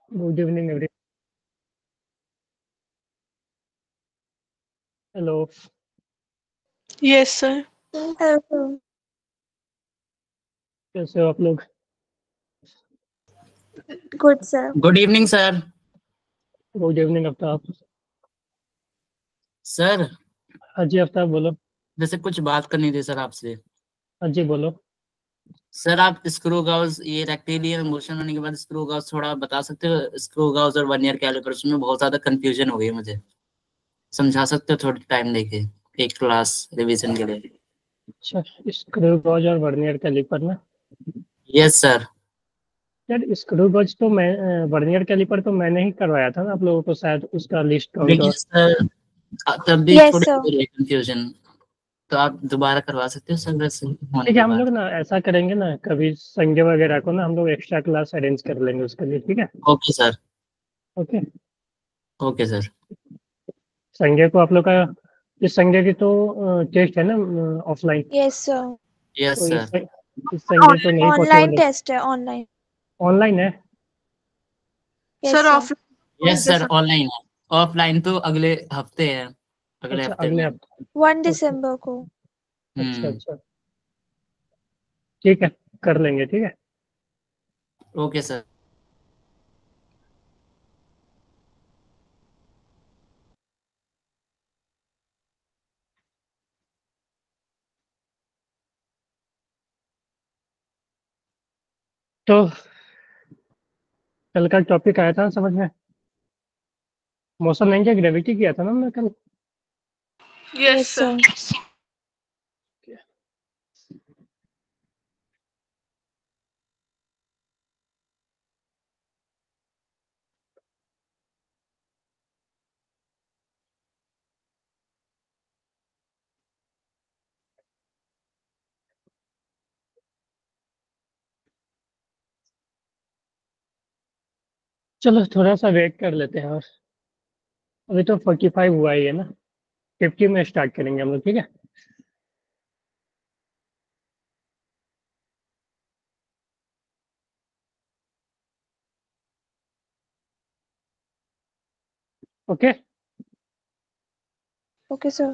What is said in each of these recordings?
Good evening every. Hello. Yes sir. Hello. कैसे हो आप लोग? Good sir. Good evening sir. Good evening Aftab. Sir हाँ जी आफ्ताब बोलो। जैसे कुछ बात करनी थी सर आपसे। हाँ जी बोलो। सर आप स्क्रू गाउस ये रेक्टेलियर मोशन होने के बाद स्क्रू गाउस थोड़ा बता सकते हो? स्क्रू गाउस और वर्नियर कैलिपर्स में बहुत ज्यादा कंफ्यूजन हो गई है मुझे। समझा सकते हो थोड़ा टाइम लेके एक क्लास रिवीजन के लिए? अच्छा, स्क्रू गॉज और वर्नियर कैलिपर ना। Yes sir. यार स्क्रू गॉज तो मैं वर्नियर कैलिपर तो मैंने ही करवाया था ना आप लोगों को, शायद उसका लिस्ट लेकिन होगा। सर तब भी यस थोड़ी सर। हो रही है कंफ्यूजन। तो आप दोबारा करवा सकते हो सर वैसे होने ठीक है, के हम लोग बाद? ना ऐसा करेंगे ना, कभी संडे वगैरह को ना हम लोग एक्स्ट्रा क्लास अरेंज कर लेंगे उसके लिए, ठीक है? Okay sir. Okay. Okay sir. Sunday को आप लोग का, इस संडे की तो टेस्ट है ना, ऑफलाइन। Yes sir. यस तो सर। इस संडे तो नहीं ऑनलाइन पॉसिबल है। टेस्ट है, ऑनलाइन। ऑनलाइन है? Yes sir sir. Off yes sir online है। ऑफलाइन तो अगले हफ्ते है। अगले अच्छा, हफ्ते अगले में। हफ्ते। 1 दिसंबर को। अच्छा हम्म। अच्छा। ठीक है, कर लेंगे, ठीक है। Okay sir. तो कल का टॉपिक आया था ना समझ में, मोशन नहीं किया, ग्रेविटी किया था ना हमने कल। Yes yes sir. सर। चलो थोड़ा सा वेट कर लेते हैं, और अभी तो 45 हुआ ही है ना। 50 में स्टार्ट करेंगे हम लोग, ठीक है? ओके। Okay sir.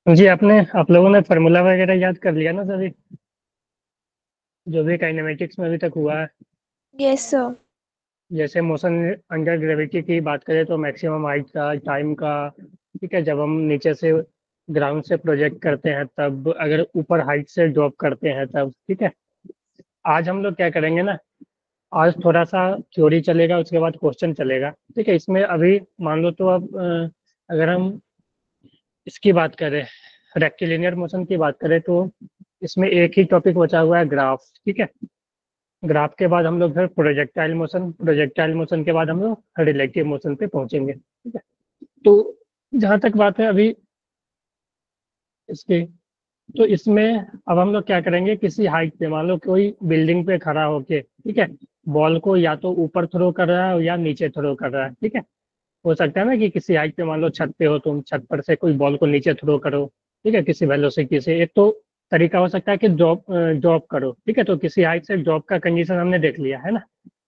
जी आप लोगों ने फार्मूला वगैरह याद कर लिया ना सभी, जो भी काइनेमेटिक्स में अभी तक हुआ है। Yes, sir. जैसे मोशन अंडर ग्रेविटी की बात करें तो मैक्सिमम हाइट का, टाइम का, ठीक है, जब हम नीचे से ग्राउंड से प्रोजेक्ट करते हैं तब, अगर ऊपर हाइट से ड्रॉप करते हैं तब, ठीक है। आज हम लोग क्या करेंगे ना, आज थोड़ा सा थ्योरी चलेगा, उसके बाद क्वेश्चन चलेगा, ठीक है। इसमें अभी मान लो तो अब अगर हम इसकी बात करें, रेक्टिलिनियर मोशन की बात करें, तो इसमें एक ही टॉपिक बचा हुआ है, ग्राफ, ठीक है। ग्राफ के बाद हम लोग फिर प्रोजेक्टाइल मोशन, प्रोजेक्टाइल मोशन के बाद हम लोग रिलेटिव मोशन पे पहुंचेंगे, ठीक है। तो जहां तक बात है अभी इसकी, तो इसमें अब हम लोग क्या करेंगे, किसी हाइट पे, मान लो कोई बिल्डिंग पे खड़ा होके, ठीक है, बॉल को या तो ऊपर थ्रो कर रहा है या नीचे थ्रो कर रहा है, ठीक है। हो सकता है ना कि किसी हाइट पे, मान लो छत पे हो तुम, छत पर से कोई बॉल को नीचे थ्रो करो, ठीक है, किसी वेलोसिटी से। एक तो तरीका हो सकता है कि ड्रॉप ड्रॉप करो, ठीक है। तो किसी हाइट से ड्रॉप का कंडीशन हमने देख लिया है ना,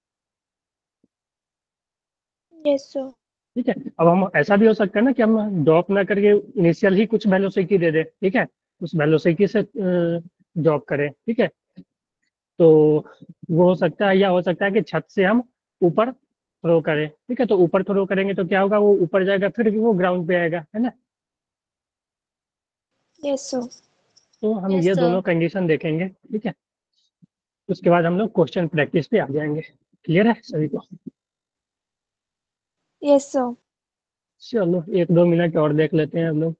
Yes, sir. ठीक है। अब हम ऐसा भी हो सकता है ना कि हम ड्रॉप ना करके इनिशियल ही कुछ वेलोसिटी दे दे, ठीक है, उस वेलोसिटी से ड्रॉप करें, ठीक है। तो वो हो सकता है, या हो सकता है कि छत से हम ऊपर थ्रो करें, ठीक है। तो ऊपर थ्रो करेंगे तो क्या होगा, वो ऊपर जाएगा, फिर वो ग्राउंड पे आएगा, है ना। Yes, sir. तो हम Yes, ये sir. दोनों कंडीशन देखेंगे, ठीक है। उसके बाद हम लोग क्वेश्चन प्रैक्टिस पे आ जाएंगे। क्लियर है सभी को? Yes, sir. चलो 1-2 मिनट और देख लेते हैं हम लोग।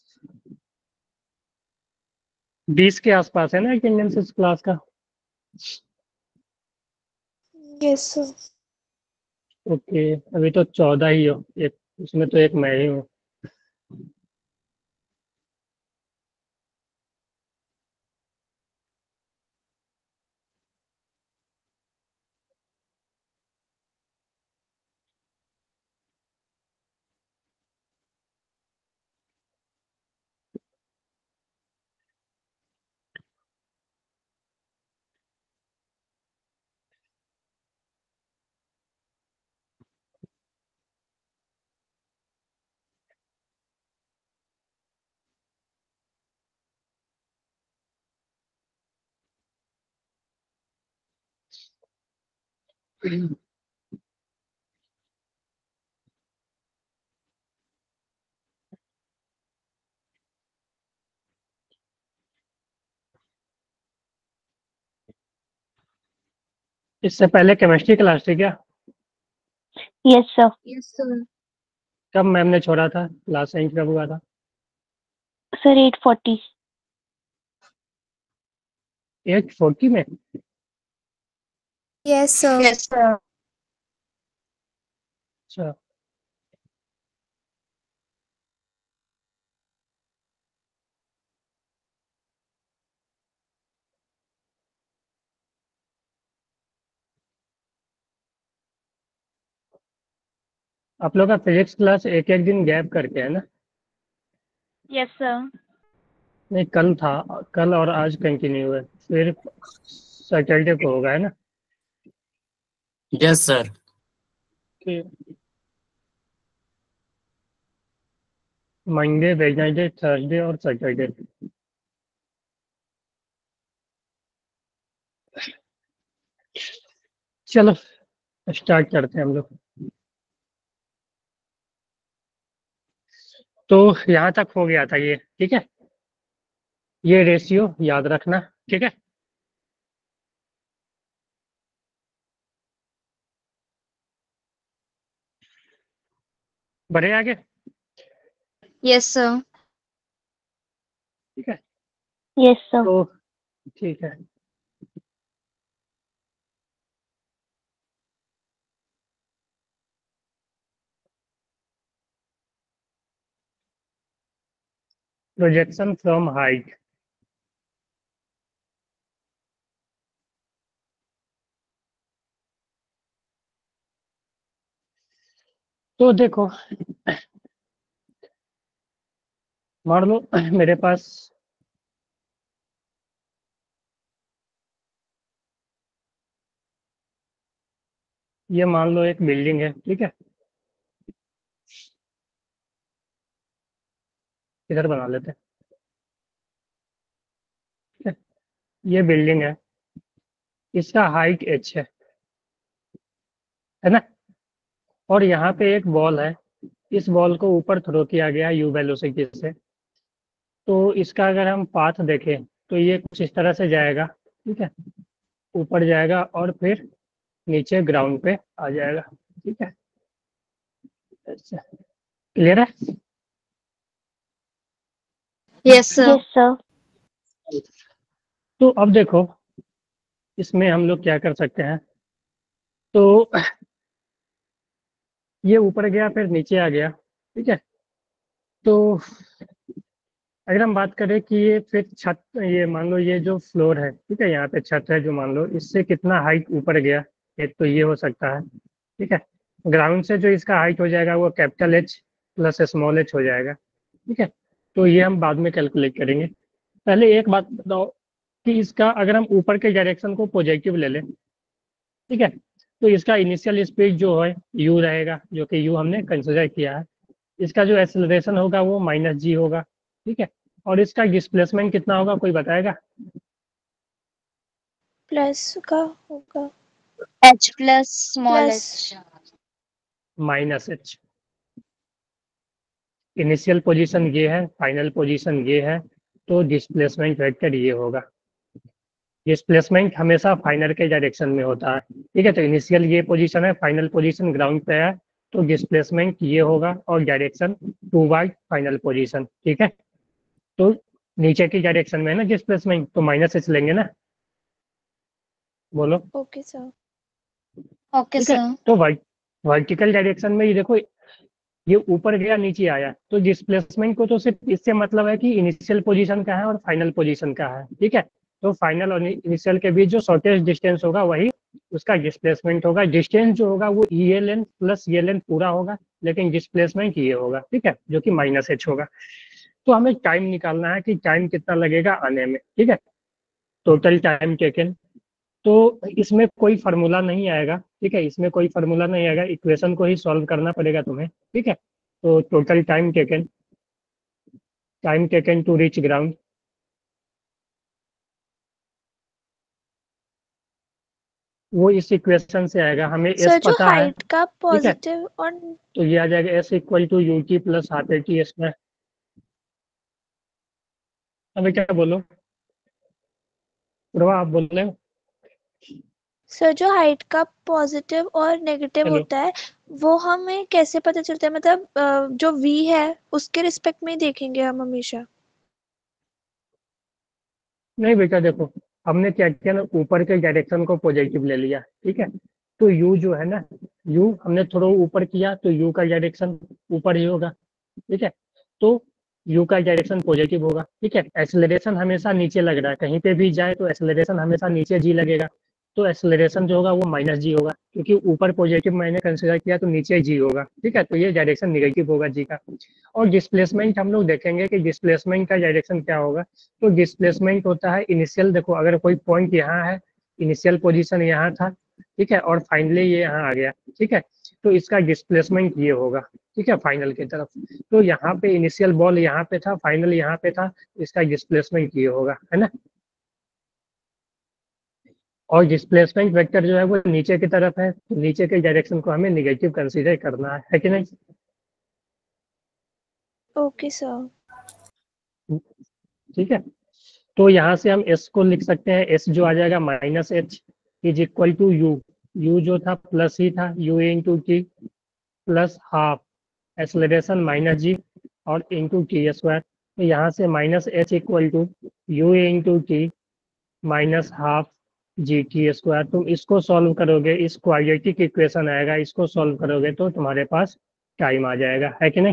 20 के आसपास है ना अटेंडेंस इस क्लास का? Yes, sir. ओके, अभी तो 14 ही हो, एक उसमें तो एक मैं ही हूँ। इससे पहले केमिस्ट्री क्लास थी क्या? Yes, sir. Yes, sir. कब मैम ने छोड़ा था, क्लास चेंज कब हुआ था? Sir, 8:40. 8:40 में? Yes, sir. Yes, sir. अच्छा, आप लोग का फिजिक्स क्लास एक एक दिन गैप करके है ना? Yes, sir. नहीं, कल था, कल और आज कंटिन्यू है, फिर सैटरडे को होगा, है ना? Yes sir. Monday, Wednesday, Thursday और सैटरडे। चलो स्टार्ट करते हैं हम लोग। तो यहाँ तक हो गया था ये, ठीक है। ये रेशियो याद रखना, ठीक है। बढ़े आगे, Yes, sir. ठीक है। Yes, sir. तो ठीक है, प्रोजेक्शन फ्रॉम हाइट। तो देखो, मान लो मेरे पास ये, मान लो एक बिल्डिंग है, ठीक है। इधर बना लेते हैं। ये बिल्डिंग है, इसका हाइट h है ना, और यहाँ पे एक बॉल है, इस बॉल को ऊपर थ्रो किया गया u वेलोसिटी से। तो इसका अगर हम पाथ देखें तो ये कुछ इस तरह से जाएगा, ठीक है, ऊपर जाएगा और फिर नीचे ग्राउंड पे आ जाएगा, ठीक है। क्लियर है? Yes, sir. Yes, sir. तो अब देखो इसमें हम लोग क्या कर सकते हैं, तो ये ऊपर गया फिर नीचे आ गया, ठीक है। तो अगर हम बात करें कि ये फिर छत, ये मान लो ये जो फ्लोर है, ठीक है, यहाँ पे छत है जो, मान लो इससे कितना हाइट ऊपर गया, एक तो ये हो सकता है, ठीक है। ग्राउंड से जो इसका हाइट हो जाएगा वो capital H plus small h हो जाएगा, ठीक है। तो ये हम बाद में कैलकुलेट करेंगे। पहले एक बात बताओ कि इसका अगर हम ऊपर के डायरेक्शन को पॉजिटिव ले लें, ठीक है, तो इसका इनिशियल स्पीड जो है u रहेगा, जो कि u हमने कंसिडर किया है। इसका जो एक्सेलरेशन होगा वो -g होगा, ठीक है। और इसका डिस्प्लेसमेंट कितना होगा, कोई बताएगा? प्लस का होगा, H plus small plus h. -h। Initial position ये है, फाइनल पोजीशन ये है, तो डिस्प्लेसमेंट वेक्टर ये होगा। डिस्प्लेसमेंट हमेशा फाइनल के डायरेक्शन में होता है, ठीक है। तो इनिशियल ये पोजीशन है, फाइनल पोजीशन ग्राउंड पे है, तो डिस्प्लेसमेंट ये होगा और डायरेक्शन टूवर्ड फाइनल पोजीशन, ठीक है। तो नीचे की डायरेक्शन में है ना डिस्प्लेसमेंट, तो -h लेंगे ना, बोलो। Okay sir. Okay, ठीक है, sir. तो वर्टिकल डायरेक्शन में ये देखो, ये ऊपर गया नीचे आया, तो डिस्प्लेसमेंट को तो सिर्फ इससे मतलब है कि इनिशियल पोजीशन का है और फाइनल पोजीशन का है, ठीक है। तो फाइनल और इनिशियल के बीच जो शॉर्टेस्ट डिस्टेंस होगा वही उसका डिस्प्लेसमेंट होगा। डिस्टेंस जो होगा वो ये लेंथ प्लस ये लेंथ पूरा होगा, लेकिन डिस्प्लेसमेंट ये होगा, ठीक है, जो कि -h होगा। तो हमें टाइम निकालना है कि टाइम कितना लगेगा आने में, ठीक है, टोटल टाइम टेकन। तो इसमें कोई फार्मूला नहीं आएगा, ठीक है, इसमें कोई फार्मूला नहीं आएगा, इक्वेशन को ही सॉल्व करना पड़ेगा तुम्हें, ठीक है। तो total time taken to reach ground, वो इस इक्वेशन से आएगा। हमें सर s जो पता है, हाइट का पॉजिटिव और तो ये आ जाएगा s equal to ut plus half at square. अभी क्या बोलो पूर्वा, आप बोल रहे हो? सर जो हाइट का पॉजिटिव और नेगेटिव हेलो, होता है वो हमें कैसे पता चलता है, मतलब जो v है उसके रिस्पेक्ट में ही देखेंगे हम हमेशा? नहीं बेटा देखो, हमने क्या किया ना, ऊपर के डायरेक्शन को पॉजिटिव ले लिया, ठीक है। तो u जो है ना, u हमने थोड़ा ऊपर किया तो u का डायरेक्शन ऊपर ही होगा, ठीक है। तो u का डायरेक्शन पॉजिटिव होगा, ठीक है। एक्सेलरेशन हमेशा नीचे लग रहा है, कहीं पे भी जाए तो एक्सेलरेशन हमेशा नीचे g लगेगा, तो एक्सेलरेशन जो होगा वो -g होगा, क्योंकि ऊपर पॉजिटिव मैंने कंसिडर किया तो नीचे g होगा, ठीक है। तो ये डायरेक्शन निगेटिव होगा g का। और डिस्प्लेसमेंट हम लोग देखेंगे कि डिस्प्लेसमेंट का डायरेक्शन क्या होगा। तो डिस्प्लेसमेंट होता है इनिशियल, देखो अगर कोई पॉइंट यहाँ है, इनिशियल पोजीशन यहाँ था, ठीक है, और फाइनली ये यहाँ आ गया, ठीक है, तो इसका डिस्प्लेसमेंट ये होगा, ठीक है, फाइनल की तरफ। तो यहाँ पे इनिशियल बॉल यहाँ पे था, फाइनल यहाँ पे था, इसका डिस्प्लेसमेंट ये होगा, है ना। और डिस्प्लेसमेंट वेक्टर जो है वो नीचे की तरफ है, तो नीचे के डायरेक्शन को हमें निगेटिव कंसीडर करना है कि नहीं? Okay sir. ठीक है, तो यहाँ से हम s को लिख सकते हैं, s जो आ जाएगा -h is equal to u जो था प्लस ही था, u into t plus half acceleration -g और इंटू टी स्क्वायर। तो यहाँ से -h equal to u into t minus half g t square. तुम इसको सॉल्व करोगे, इस क्वाड्रेटिक इक्वेशन आएगा, इसको सॉल्व करोगे तो तुम्हारे पास टाइम आ जाएगा, है कि नहीं?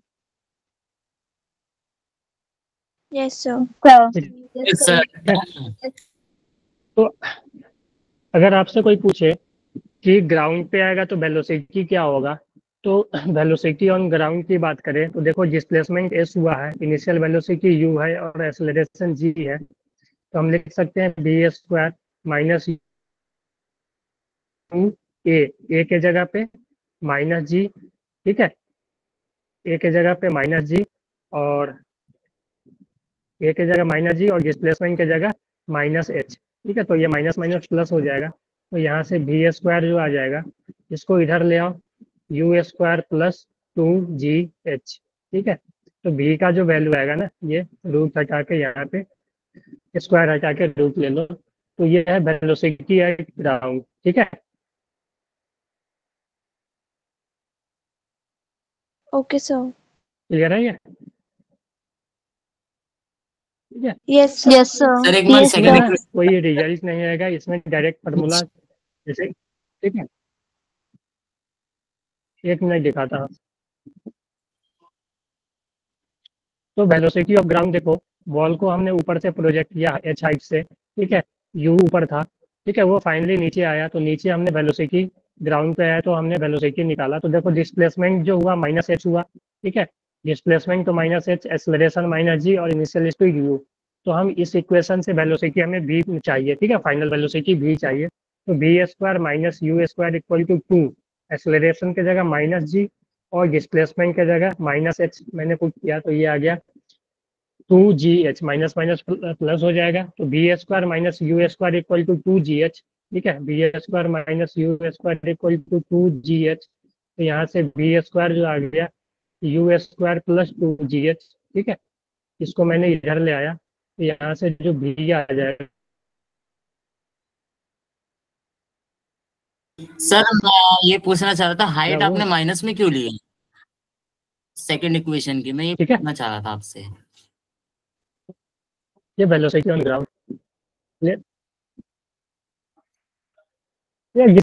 Yes sir. Sir. Yes, sir. तो अगर आपसे कोई पूछे कि ग्राउंड पे आएगा तो वेलोसिटी क्या होगा, तो वेलोसिटी ऑन ग्राउंड की बात करें तो देखो डिस्प्लेसमेंट s हुआ है, इनिशियल वेलोसिटी u है और एक्सेलरेशन g है, तो हम लिख सकते हैं b square minus u a के जगह पे -g, ठीक है, a के जगह पे -g और a के जगह -g और डिस्प्लेसमेंट के जगह माइनस एच, ठीक है। तो ये माइनस माइनस प्लस हो जाएगा, तो यहाँ से वी स्क्वायर जो आ जाएगा, इसको इधर ले आओ, यू स्क्वायर प्लस 2GH, ठीक है। तो v का जो वैल्यू आएगा ना, ये रूट हटा के यहाँ पे स्क्वायर हटा के रूट ले लो, तो ये है वेलोसिटी एट ग्राउंड, ठीक है। Okay sir. क्लियर है ये? ठीक है, yes sir. Yes, sir. Sir एक मिनट Yes, सेकंड sir. कोई रिजल्ट नहीं आएगा इसमें, डायरेक्ट फार्मूला जैसे, ठीक है। एक मिनट दिखाता हूँ। तो वेलोसिटी ऑफ ग्राउंड देखो, बॉल को हमने ऊपर से प्रोजेक्ट किया h हाइट से, ठीक है, u ऊपर था, ठीक है, वो फाइनली नीचे आया, तो नीचे हमने वेलोसिटी ग्राउंड पे आया तो हमने वेलोसिटी निकाला, तो देखो डिस्प्लेसमेंट जो हुआ माइनस एच हुआ, ठीक है। डिस्प्लेसमेंट तो minus h, acceleration minus g और इनिशियल स्पीड u। तो हम इस इक्वेशन से वेलोसिटी हमें v चाहिए, ठीक है, फाइनल वेलोसिटी v चाहिए। तो v square minus u square equal to 2, acceleration की जगह माइनस जी और डिस्प्लेसमेंट की जगह माइनस एच मैंने पुट किया, तो ये आ गया 2GH, माइनस माइनस प्लस हो जाएगा, तो b square minus u square equal to 2GH, ठीक है। B square minus u square equal to 2GH, तो यहाँ से बी स्क्वायर जो आ गया यू स्क्वायर प्लस 2GH, ठीक है। इसको मैंने इधर ले आया, तो यहाँ से जो बी आ जाएगा, सर मैं ये पूछना चाह रहा था, हाइट वो, आपने माइनस में क्यों ली है सेकंड इक्वेशन की? मैं ये ठीक है, पूछना चाह रहा था आपसे। ये वेलोसिटी ऑन ग्राउंड, ये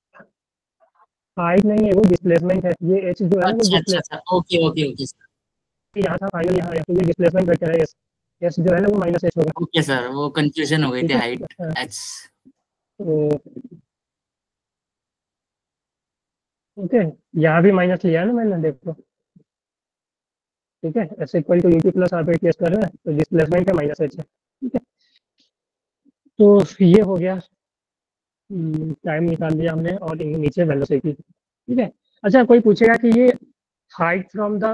हाइट नहीं है, वो डिस्प्लेसमेंट है, ये एच जो है ना वो अच्छा अच्छा डिस्प्लेस, अच्छा, ओके ओके ओके सर। यहाँ था फाइनल यहाँ आया, तो ये डिस्प्लेसमेंट वेक्टर है, एस जो है ना वो माइनस एच होगा, ओके सर, वो कंफ्यूजन हो गई ठीक थी, है। Height H. तो ओके, यहाँ भी माइनस लिया है ना मैंने, देखो, ठीक है। S equal to u t plus r पे केस कर रहे हैं, तो डिस्प्लेसमेंट का माइनस एच है, ठीक है। तो ये हो गया, टाइम निकाल लिया हमने और नीचे वेलोसिटी, ठीक है। अच्छा, कोई पूछेगा कि ये हाइट फ्रॉम द,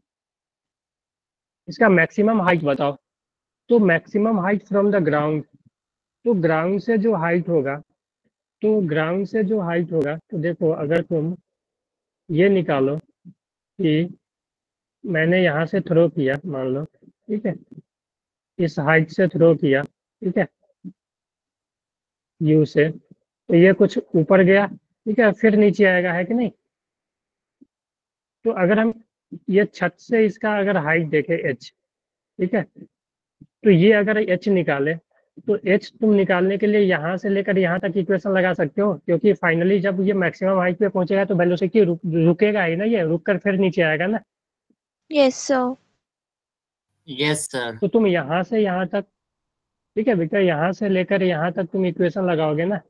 इसका मैक्सिमम हाइट बताओ, तो maximum height from the ground, तो ग्राउंड से जो हाइट होगा, तो ग्राउंड से जो हाइट होगा, तो देखो अगर तुम ये निकालो कि मैंने यहाँ से थ्रो किया, मान लो, ठीक है, इस हाइट से थ्रो किया, ठीक है, यू से, तो ये कुछ ऊपर गया, ठीक है, फिर नीचे आएगा, है कि नहीं। तो अगर हम ये छत से इसका अगर हाइट देखें एच, ठीक है, तो ये अगर एच निकाले, तो एच तुम निकालने के लिए यहाँ से लेकर यहाँ तक इक्वेशन लगा सकते हो, क्योंकि फाइनली जब ये मैक्सिमम हाइट पे पहुंचेगा तो वेलोसिटी रुकेगा ही ना, ये रुक कर फिर नीचे आएगा ना। Yes sir. Yes sir. तो तुम यहाँ से यहाँ तक, ठीक है बेटा, यहाँ से लेकर यहाँ तक तुम इक्वेशन लगाओगे ना,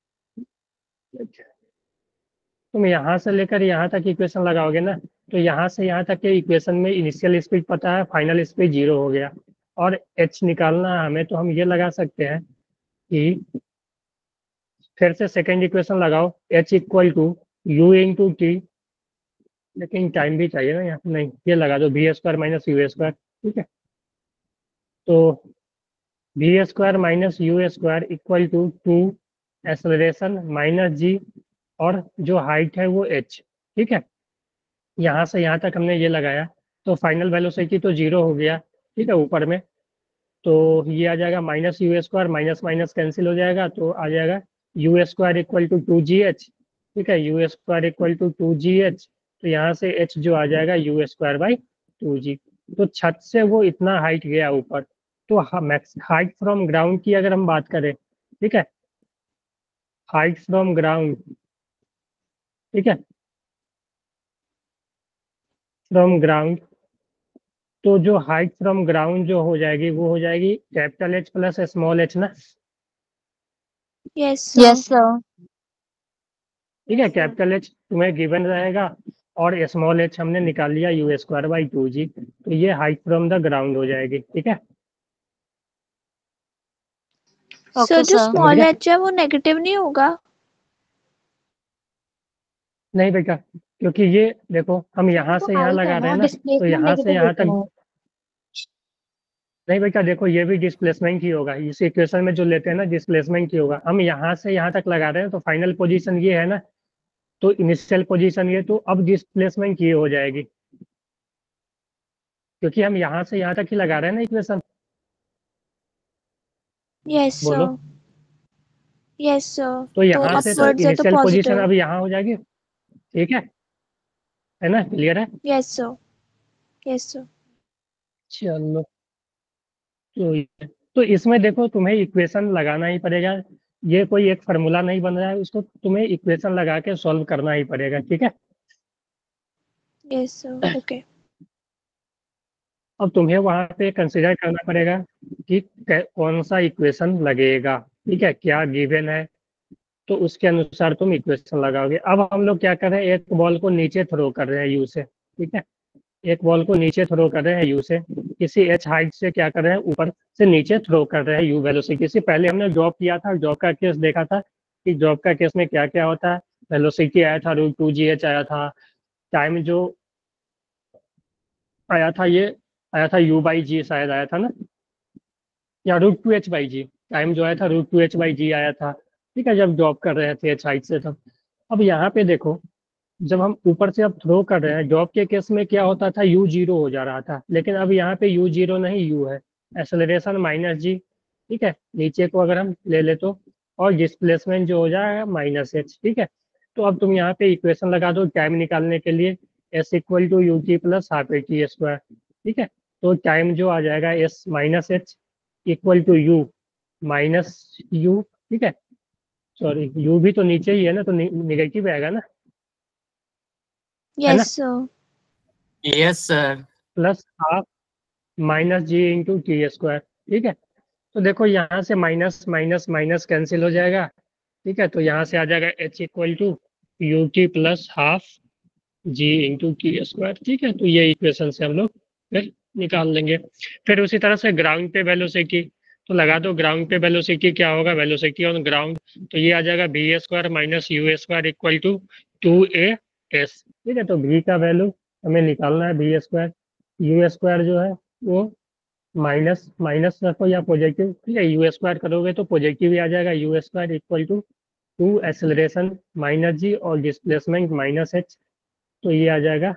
तुम यहाँ से लेकर यहाँ तक इक्वेशन लगाओगे ना, तो यहाँ से यहाँ तक के इक्वेशन में इनिशियल स्पीड पता है, फाइनल स्पीड 0 हो गया, और एच निकालना है हमें, तो हम ये लगा सकते हैं कि फिर से सेकेंड इक्वेशन लगाओ, h equal to u into t, लेकिन टाइम भी चाहिए ना यहाँ, नहीं, ये लगा दो v square minus u square, ठीक है। तो v square minus u square equal to 2 acceleration minus g और जो हाइट है वो एच, ठीक है। यहाँ से यहाँ तक हमने ये लगाया, तो फाइनल वेलोसिटी तो 0 हो गया, ठीक है, ऊपर में। तो ये आ जाएगा minus u square, minus minus cancel हो जाएगा, तो आ जाएगा you square equal to 2GH, ठीक है, you square equal to 2GH, तो यहाँ से एच जो आ जाएगा यू स्क्वायर बाई 2G। तो छत से वो इतना हाइट गया ऊपर, तो मैक्स हाइट फ्रॉम ग्राउंड की अगर हम बात करें, ठीक है, हाइट फ्रॉम ग्राउंड, ठीक है, फ्रॉम ग्राउंड, तो जो हाइट फ्रॉम ग्राउंड जो हो जाएगी वो हो जाएगी capital H plus small h ना, यस Yes, सर। sir. ठीक है। कैपिटल एच तुम्हें गिवन रहेगा और स्मॉल एच हमने निकाल लिया यू स्क्वायर बाई 2G, तो ये हाइट फ्रॉम द ग्राउंड हो जाएगी, ठीक है। सर Okay, जो sir. समझ स्मॉल गया? एच है वो नेगेटिव नहीं होगा? नहीं बेटा, क्योंकि ये देखो हम यहाँ से यहाँ हाइट लगा है रहे हैं ना, ना, तो डिस्प्लेसमेंट यहाँ से नेगेटिव यहाँ होते तक, हैं। नहीं बेटा देखो, ये भी डिस्प्लेसमेंट ही होगा, इस इक्वेशन में जो लेते हैं ना डिस्प्लेसमेंट ही होगा। हम यहाँ से यहाँ तक लगा रहे हैं तो फाइनल पोजीशन ये है ना, तो इनिशियल पोजीशन ये, तो अब डिस्प्लेसमेंट ये हो जाएगी, क्योंकि हम यहाँ से यहाँ तक ही लगा रहे हैं ना इक्वेशन। यस बोलो। Sir, yes sir. तो यहाँ से तो अपवर्ड्स है तो इनिशियल पोजीशन पॉजिटिव। अब यहाँ हो जाएगी, ठीक है ना, क्लियर है। Yes sir, yes sir. चलो, तो इसमें देखो तुम्हें इक्वेशन लगाना ही पड़ेगा, ये कोई एक फार्मूला नहीं बन रहा है, उसको तुम्हें इक्वेशन लगा के सॉल्व करना ही पड़ेगा, ठीक है। Yes sir, okay. अब तुम्हें वहां पे कंसिडर करना पड़ेगा कि कौन सा इक्वेशन लगेगा, ठीक है, क्या गिवन है, तो उसके अनुसार तुम इक्वेशन लगाओगे। अब हम लोग क्या कर रहे हैं, एक बॉल को नीचे थ्रो कर रहे हैं यू से, ठीक है, एक बॉल को नीचे थ्रो कर रहे हैं यू से, किसी एच हाइट से क्या कर रहे हैं, ऊपर से नीचे थ्रो कर रहे हैं यू वेलोसिटी से। पहले हमने ड्रॉप किया था, ड्रॉप का केस देखा था कि ड्रॉप का केस में क्या क्या होता है। वेलोसिटी आया था √2gh आया था, टाइम जो आया था ये आया था u/g, शायद आया था ना, या √2h/g, टाइम जो आया था √2h/g आया था, ठीक है, जब ड्रॉप कर रहे थे एच हाइट से तब। अब यहाँ पे देखो, जब हम ऊपर से अब थ्रो कर रहे हैं, ड्रॉप के केस में क्या होता था, u 0 हो जा रहा था, लेकिन अब यहाँ पे u 0 नहीं, u है, एक्सेलरेशन -g, ठीक है, नीचे को अगर हम ले ले तो, और डिस्प्लेसमेंट जो हो जाएगा -h, ठीक है। तो अब तुम यहाँ पे इक्वेशन लगा दो टाइम निकालने के लिए, s = ut + ½ ठीक है। तो टाइम जो आ जाएगा s -h = u -u, ठीक है, सॉरी u भी तो नीचे ही है ना, तो निगेटिव आएगा ना, है ना, yes sir, yes sir. +½ -g × t², ठीक है। तो देखो यहाँ से माइनस माइनस माइनस कैंसिल हो जाएगा, ठीक है, तो यहाँ से आ जाएगा h = ut + ½ g × t², ठीक है। तो ये इक्वेशन से हम लोग फिर निकाल लेंगे। फिर उसी तरह से ग्राउंड पे वेलोसिटी, तो लगा दो ग्राउंड पे वेलोसिटी क्या होगा, वेलोसिटी ऑन ग्राउंड, तो ये आ जाएगा v² - u² = 2as, ठीक है। तो v का वैल्यू हमें निकालना है, v², u² जो है वो माइनस माइनस रखो या पॉजिटिव, ठीक है, u² करोगे तो पॉजिटिव ही आ जाएगा, u² = 2 एक्सेलरेशन -g और डिस्प्लेसमेंट -h, तो ये आ जाएगा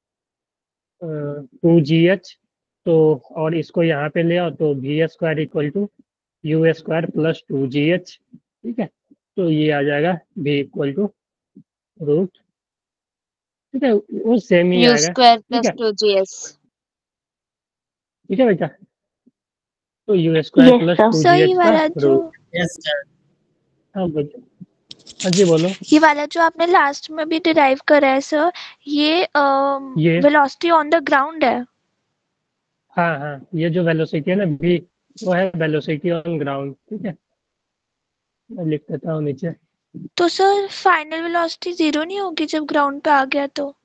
2gh। तो और इसको यहाँ पे ले आओ तो v² = u² + 2gh, ठीक है। तो ये आ जाएगा v = √, ठीक है, वो सेम ही U आएगा, square ठीक plus है, 2GS. ठीक है बेटा। तो u² Yes, + sir. सर ये 2gh का वाला जो रूट। Yes sir. हाँ बोलो, हाँ जी बोलो। ये वाला जो आपने लास्ट में भी डिराइव करा है सर, ये ये वेलोसिटी ऑन द ग्राउंड है। हाँ हाँ, ये जो वेलोसिटी है ना v, वो है वेलोसिटी ऑन ग्राउंड, ठीक है, मैं लिख देता हूँ नीचे। तो सर फाइनल वेलोसिटी 0 नहीं होगी जब ग्राउंड पे आ गया तो?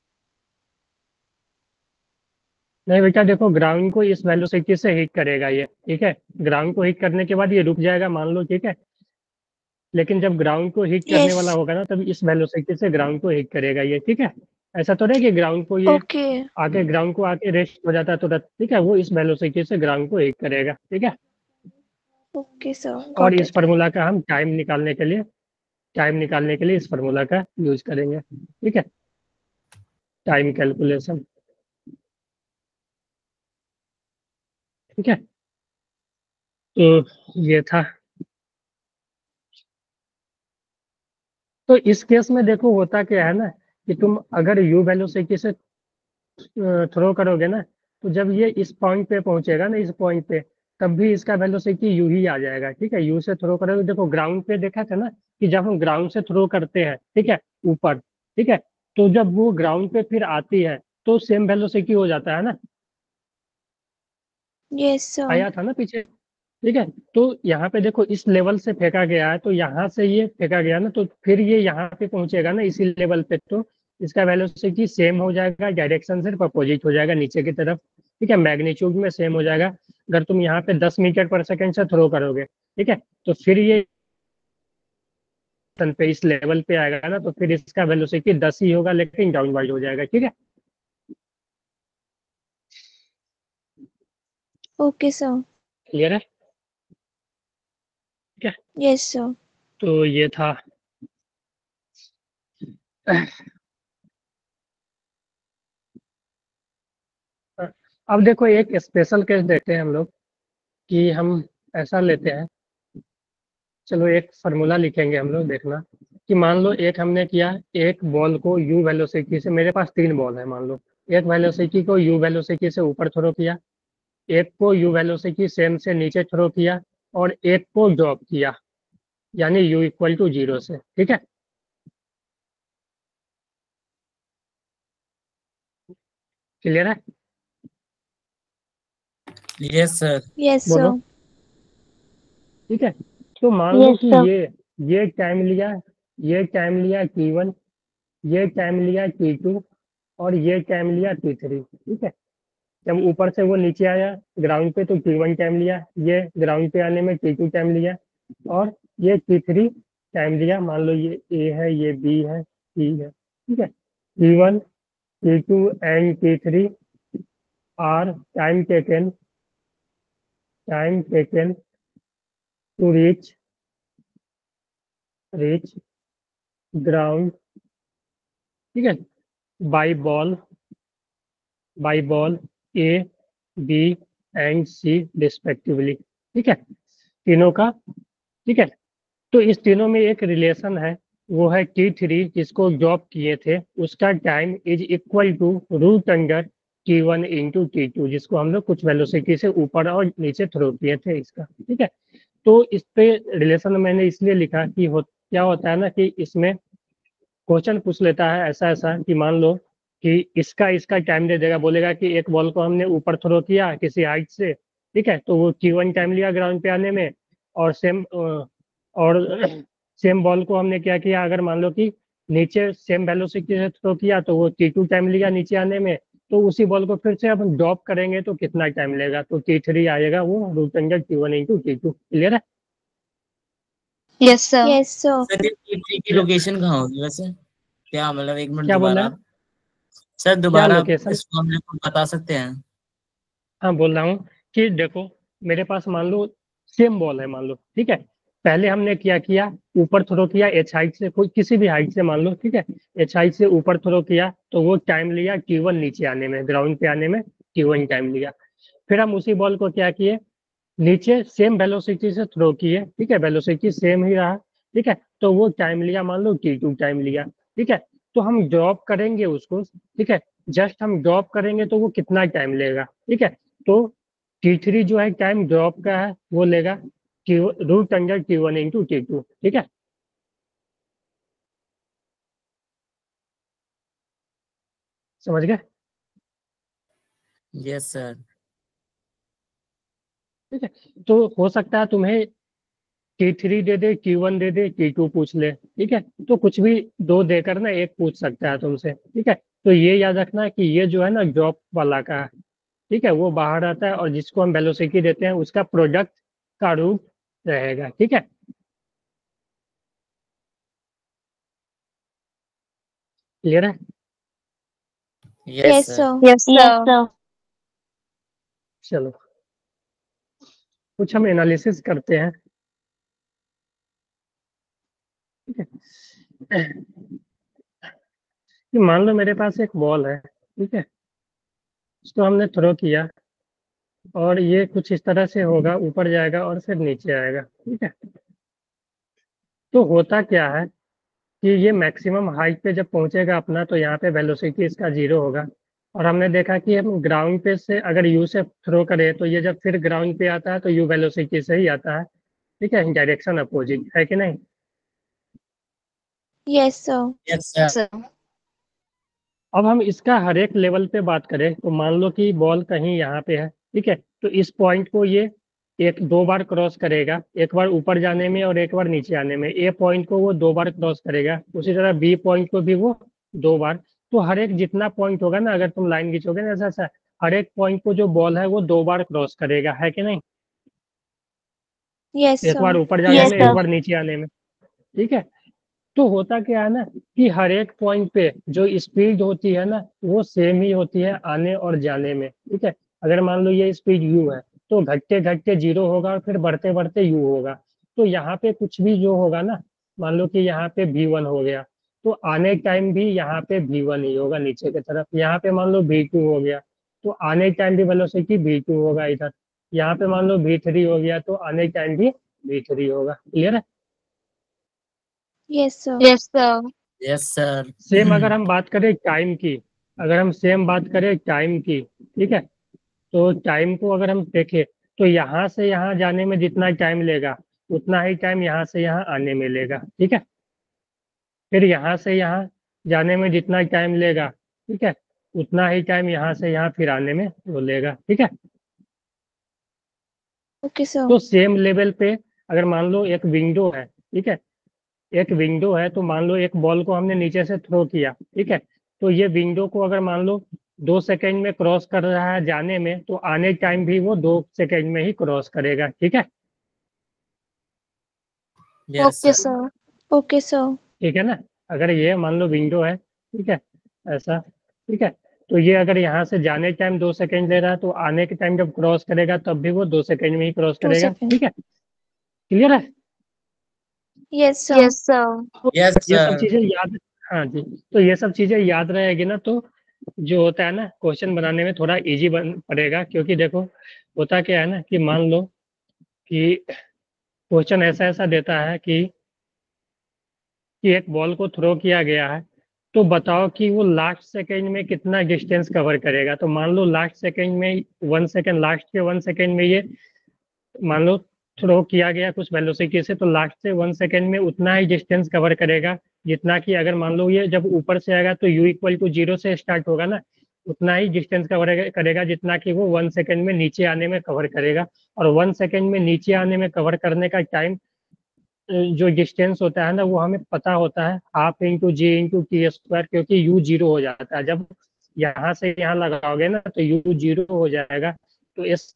नहीं बेटा देखो, ग्राउंड को इस वेलोसिटी से हिट करेगा ये, ठीक है, ग्राउंड को हिट करने के बाद ये रुक जाएगा मान लो, ठीक है, लेकिन जब ग्राउंड को हिट करने यस, वाला होगा ना, तब इस वेलोसिटी से ग्राउंड को हिट करेगा ये, ठीक है। ऐसा तो नहीं कि ग्राउंड को ये ओके, आके ग्राउंड को आके रेस्ट हो जाता है तुरंत, ठीक है, वो इस वेलोसिटी से ग्राउंड को हिट करेगा, ठीक है। ओके सर, और गॉट इस इट। फार्मूला का हम टाइम निकालने के लिए इस फार्मूला का यूज करेंगे, ठीक है, टाइम कैलकुलेशन, ठीक है। तो ये था। तो इस केस में देखो होता क्या है ना, कि तुम अगर u वेलोसिटी से थ्रो करोगे ना, तो जब ये इस पॉइंट पे पहुंचेगा ना, इस पॉइंट पे, तब भी इसका वेलोसिटी u ही आ जाएगा, ठीक है। u से थ्रो करोगे, देखो ग्राउंड पे देखा था ना कि जब हम ग्राउंड से थ्रो करते हैं, ठीक है, ऊपर, ठीक है, तो जब वो ग्राउंड पे फिर आती है तो सेम वेलोसिटी हो जाता है ना, यस सर, आया था ना पीछे, ठीक है। तो यहाँ पे देखो इस लेवल से फेंका गया है, तो यहाँ से ये फेंका गया ना, तो फिर ये यहाँ पे पहुंचेगा ना इसी लेवल पे, तो इसका वेलोसिटी सेम हो जाएगा, डायरेक्शन सिर्फ अपोजिट हो जाएगा नीचे की तरफ, ठीक है, मैग्नीट्यूड में सेम हो जाएगा। अगर तुम यहाँ पे 10 मीटर/सेकंड से थ्रो करोगे, ठीक है, तो फिर ये पे इस लेवल पे आएगा ना, तो फिर इसका वेलोसिटी 10 ही होगा, लेकिन डाउनवर्ड हो जाएगा, ठीक है। Okay sir. क्लियर है? Yes sir. तो ये था। अब देखो एक स्पेशल केस देखते हैं हम लोग कि हम ऐसा लेते हैं। चलो एक फार्मूला लिखेंगे हम लोग, देखना कि मान लो एक हमने किया, एक बॉल को यू वेलोसिटी से, मेरे पास 3 बॉल है मान लो, एक वेलोसिटी को यू वेलोसिटी से ऊपर थ्रो किया, एक को यू वेलोसिटी सेम से नीचे थ्रो किया, और एक को ड्रॉप किया, यानी यू इक्वल टू 0 से। ठीक है, क्लियर है? Yes sir. यस बोलो। सर। ठीक है, तो मान लो Yes, कि sir. ये टाइम लिया, ये टाइम लिया t1, ये टाइम लिया t2, और ये टाइम लिया t3। ठीक है, जब ऊपर से वो नीचे आया ग्राउंड पे तो t1 टाइम लिया, ये ग्राउंड पे आने में t2 टाइम लिया, और ये t3 टाइम लिया। मान लो ये a है, ये b है, c है। ठीक है, t1, t2 and t3 are time taken to reach ground. ठीक है, by ball A, B and C respectively. ठीक है, तीनों का। ठीक है, तो इस तीनों में एक रिलेशन है, वो है t3 जिसको ड्रॉप किए थे, उसका time is equal to root under t1 into t2, जिसको हम लोग कुछ वेलोसिटी से ऊपर और नीचे थ्रो किए थे इसका। ठीक है, तो इस पे रिलेशन मैंने इसलिए लिखा कि क्या होता है ना कि इसमें क्वेश्चन पूछ लेता है ऐसा ऐसा कि मान लो कि इसका टाइम दे देगा, बोलेगा कि एक बॉल को हमने ऊपर थ्रो किया किसी हाइट से। ठीक है, तो वो t1 टाइम लिया ग्राउंड पे आने में, और और सेम बॉल को हमने क्या किया, अगर मान लो कि नीचे सेम वेलोसिटी से थ्रो किया तो वो t2 टाइम लिया नीचे आने में, तो उसी बॉल को फिर से अब ड्रॉप करेंगे तो कितना टाइम लेगा, तो t3 आएगा वो root under t1 into t2। Clear है? Yes, sir. Yes sir. Sir ये T3 की लोकेशन कहाँ होगी वैसे? क्या मतलब, एक मिनट क्या बोल रहा दोबारा है? आप सर क्या दोबारा आप लोकेशन? इसको हम लोग को बता सकते हैं? हाँ बोल रहा हूँ कि देखो मेरे पास मान लो सेम बॉल है मान लो। ठीक है, पहले हमने क्या किया, ऊपर थ्रो किया एच हाइट से, कोई किसी भी हाइट से मान लो। ठीक है, एच हाइट से ऊपर थ्रो किया तो वो टाइम लिया t1 नीचे आने में, ग्राउंड पे आने में t1 टाइम लिया। फिर हम उसी बॉल को क्या किए, नीचे सेम वेलोसिटी से थ्रो किए। ठीक है, वेलोसिटी सेम ही रहा। ठीक है, तो वो टाइम लिया मान लो t2 टाइम लिया। ठीक है, तो हम ड्रॉप करेंगे उसको। ठीक है, जस्ट हम ड्रॉप करेंगे तो वो कितना टाइम लेगा। ठीक है, तो t3 जो है टाइम ड्रॉप का है, वो लेगा root under t1 into t2। ठीक है, समझ गए? Yes sir. ठीक है, तो हो सकता है तुम्हें t3 दे दे, t1 दे दे, t2 पूछ ले। ठीक है, तो कुछ भी दो देकर ना एक पूछ सकता है तुमसे। ठीक है, तो ये याद रखना कि ये जो है ना ड्रॉप वाला का है। ठीक है, वो बाहर आता है, और जिसको हम वेलोसिटी देते हैं उसका प्रोडक्ट का रूट रहेगा। ठीक है, क्लियर है? Yes yes sir. Sir. Yes, sir. चलो कुछ हम एनालिसिस करते हैं। ठीक है, कि मान लो मेरे पास एक बॉल है। ठीक है, उसको हमने थ्रो किया, और ये कुछ इस तरह से होगा, ऊपर जाएगा और फिर नीचे आएगा। ठीक है, तो होता क्या है कि ये मैक्सिमम हाइट पे जब पहुंचेगा अपना, तो यहाँ पे वेलोसिटी इसका 0 होगा। और हमने देखा कि हम ग्राउंड पे से अगर यू से थ्रो करें तो ये जब फिर ग्राउंड पे आता है तो यू वेलोसिटी से ही आता है। ठीक है, डायरेक्शन अपोजिट है कि नहीं? Yes sir. Yes sir. Sir. अब हम इसका हर एक लेवल पे बात करें तो मान लो कि बॉल कहीं यहाँ पे है। ठीक है, तो इस पॉइंट को ये एक दो बार क्रॉस करेगा, एक बार ऊपर जाने में और एक बार नीचे आने में। ए पॉइंट को वो दो बार क्रॉस करेगा, उसी तरह बी पॉइंट को भी वो दो बार। तो हर एक जितना पॉइंट होगा ना, अगर तुम लाइन खींचोगे ना ऐसा ऐसा, हर एक पॉइंट को जो बॉल है वो दो बार क्रॉस करेगा, है कि नहीं? यस एक बार सर। ऊपर जाने Yes, में, एक sir. बार नीचे आने में। ठीक है, तो होता क्या है ना कि हर एक पॉइंट पे जो स्पीड होती है ना वो सेम ही होती है आने और जाने में। ठीक है, अगर मान लो ये स्पीड u है तो घटते घटते 0 होगा और फिर बढ़ते बढ़ते u होगा। तो यहाँ पे कुछ भी जो होगा ना, मान लो कि यहाँ पे v1 हो गया, तो आने टाइम भी यहाँ पे v1 ही होगा नीचे की तरफ। यहाँ पे मान लो v2 हो गया, तो आने टाइम भी वेलोसिटी v2 होगा इधर। यहाँ पे मान लो v3 हो गया, तो आने टाइम भी v3 होगा। क्लियर है? Yes sir. Yes, sir. Yes sir. Same अगर हम बात करें टाइम की, अगर हम सेम बात करें टाइम की, ठीक है, तो टाइम को अगर हम देखें तो यहाँ से यहाँ जाने में जितना टाइम लेगा उतना ही टाइम यहाँ से यहाँ आने में लेगा। ठीक है, फिर यहाँ से यहाँ जाने में जितना टाइम लेगा, ठीक है, उतना ही टाइम यहाँ से यहाँ फिर आने में वो लेगा। ठीक है, ओके सर। तो सेम लेवल पे अगर मान लो एक विंडो है, ठीक है, एक विंडो है, तो मान लो एक बॉल को हमने नीचे से थ्रो किया, ठीक है, तो ये विंडो को अगर मान लो 2 सेकंड में क्रॉस कर रहा है जाने में, तो आने टाइम भी वो 2 सेकंड में ही क्रॉस करेगा। ठीक है, yes Okay, sir. sir. Okay sir. ठीक है ना, अगर ये मान लो विंडो है, ठीक है, ऐसा, ठीक है, तो ये अगर यहाँ से जाने टाइम 2 सेकंड ले रहा है, तो आने के टाइम जब क्रॉस करेगा तब भी वो 2 सेकंड में ही क्रॉस 2 करेगा। सेकंड। ठीक है, क्लियर है? Yes sir. Yes, sir. तो यस ये सब सर। चीजें याद, हाँ जी, तो ये सब चीजें याद रहेगी ना, तो जो होता है ना क्वेश्चन बनाने में थोड़ा इजी बन पड़ेगा। क्योंकि देखो होता क्या है ना, कि मान लो कि क्वेश्चन ऐसा ऐसा देता है कि एक बॉल को थ्रो किया गया है, तो बताओ कि वो लास्ट सेकंड में कितना डिस्टेंस कवर करेगा। तो मान लो लास्ट सेकंड में 1 सेकंड, लास्ट के 1 सेकंड में ये मान लो थ्रो किया गया कुछ वेलोसिटी से, तो लास्ट से 1 सेकंड में उतना ही डिस्टेंस कवर करेगा जितना कि अगर मान लो ये जब ऊपर से आएगा तो u इक्वल टू 0 से स्टार्ट होगा ना, उतना ही डिस्टेंस कवर करेगा जितना कि वो 1 सेकंड में नीचे आने में कवर करेगा। और 1 सेकंड में नीचे आने में कवर करने का टाइम जो डिस्टेंस होता है ना, वो हमें पता होता है half into g into t square, क्योंकि u 0 हो जाता है। जब यहाँ से यहाँ लगाओगे ना तो u 0 हो जाएगा, तो इस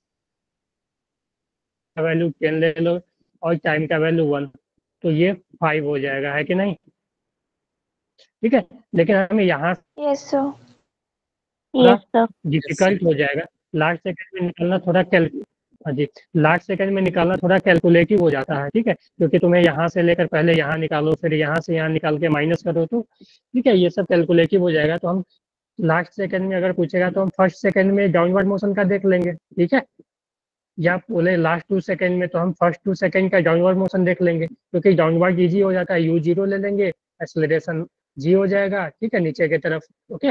का वैल्यू 10 ले लो और टाइम का वैल्यू 1, तो ये 5 हो जाएगा, है कि नहीं? ठीक है, लेकिन हमें यहाँ yes sir. Yes, sir. Difficult हो जाएगा। लास्ट सेकंड में निकालना थोड़ा हाँ जी, लास्ट सेकंड में निकालना थोड़ा कैलकुलेटिव हो जाता है। ठीक है, क्योंकि तुम्हें यहाँ से लेकर पहले यहाँ निकालो, फिर यहाँ से यहाँ निकाल के माइनस करो, तो ठीक है, ये सब कैलकुलेटिव हो जाएगा। तो हम लास्ट सेकंड में अगर पूछेगा तो हम फर्स्ट सेकंड में डाउनवर्ड मोशन का देख लेंगे। ठीक है, या बोले लास्ट 2 सेकंड में, तो हम फर्स्ट 2 सेकंड का डाउनवर्ड मोशन देख लेंगे, क्योंकि डाउनवर्ड इजी हो जाता है। u 0 ले लेंगे, एक्सेलरेशन g हो जाएगा, ठीक है, नीचे की तरफ। Okay,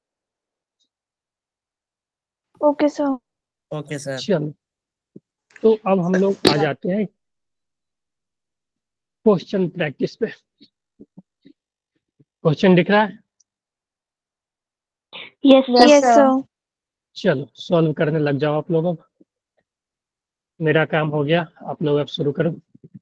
okay sir. Okay sir. चलो, तो अब हम लोग आ जाते हैं क्वेश्चन प्रैक्टिस पे। क्वेश्चन दिख रहा है? Yes, sir. Yes sir. चलो सॉल्व करने लग जाओ आप लोग। अब मेरा काम हो गया, आप लोग अब शुरू करो।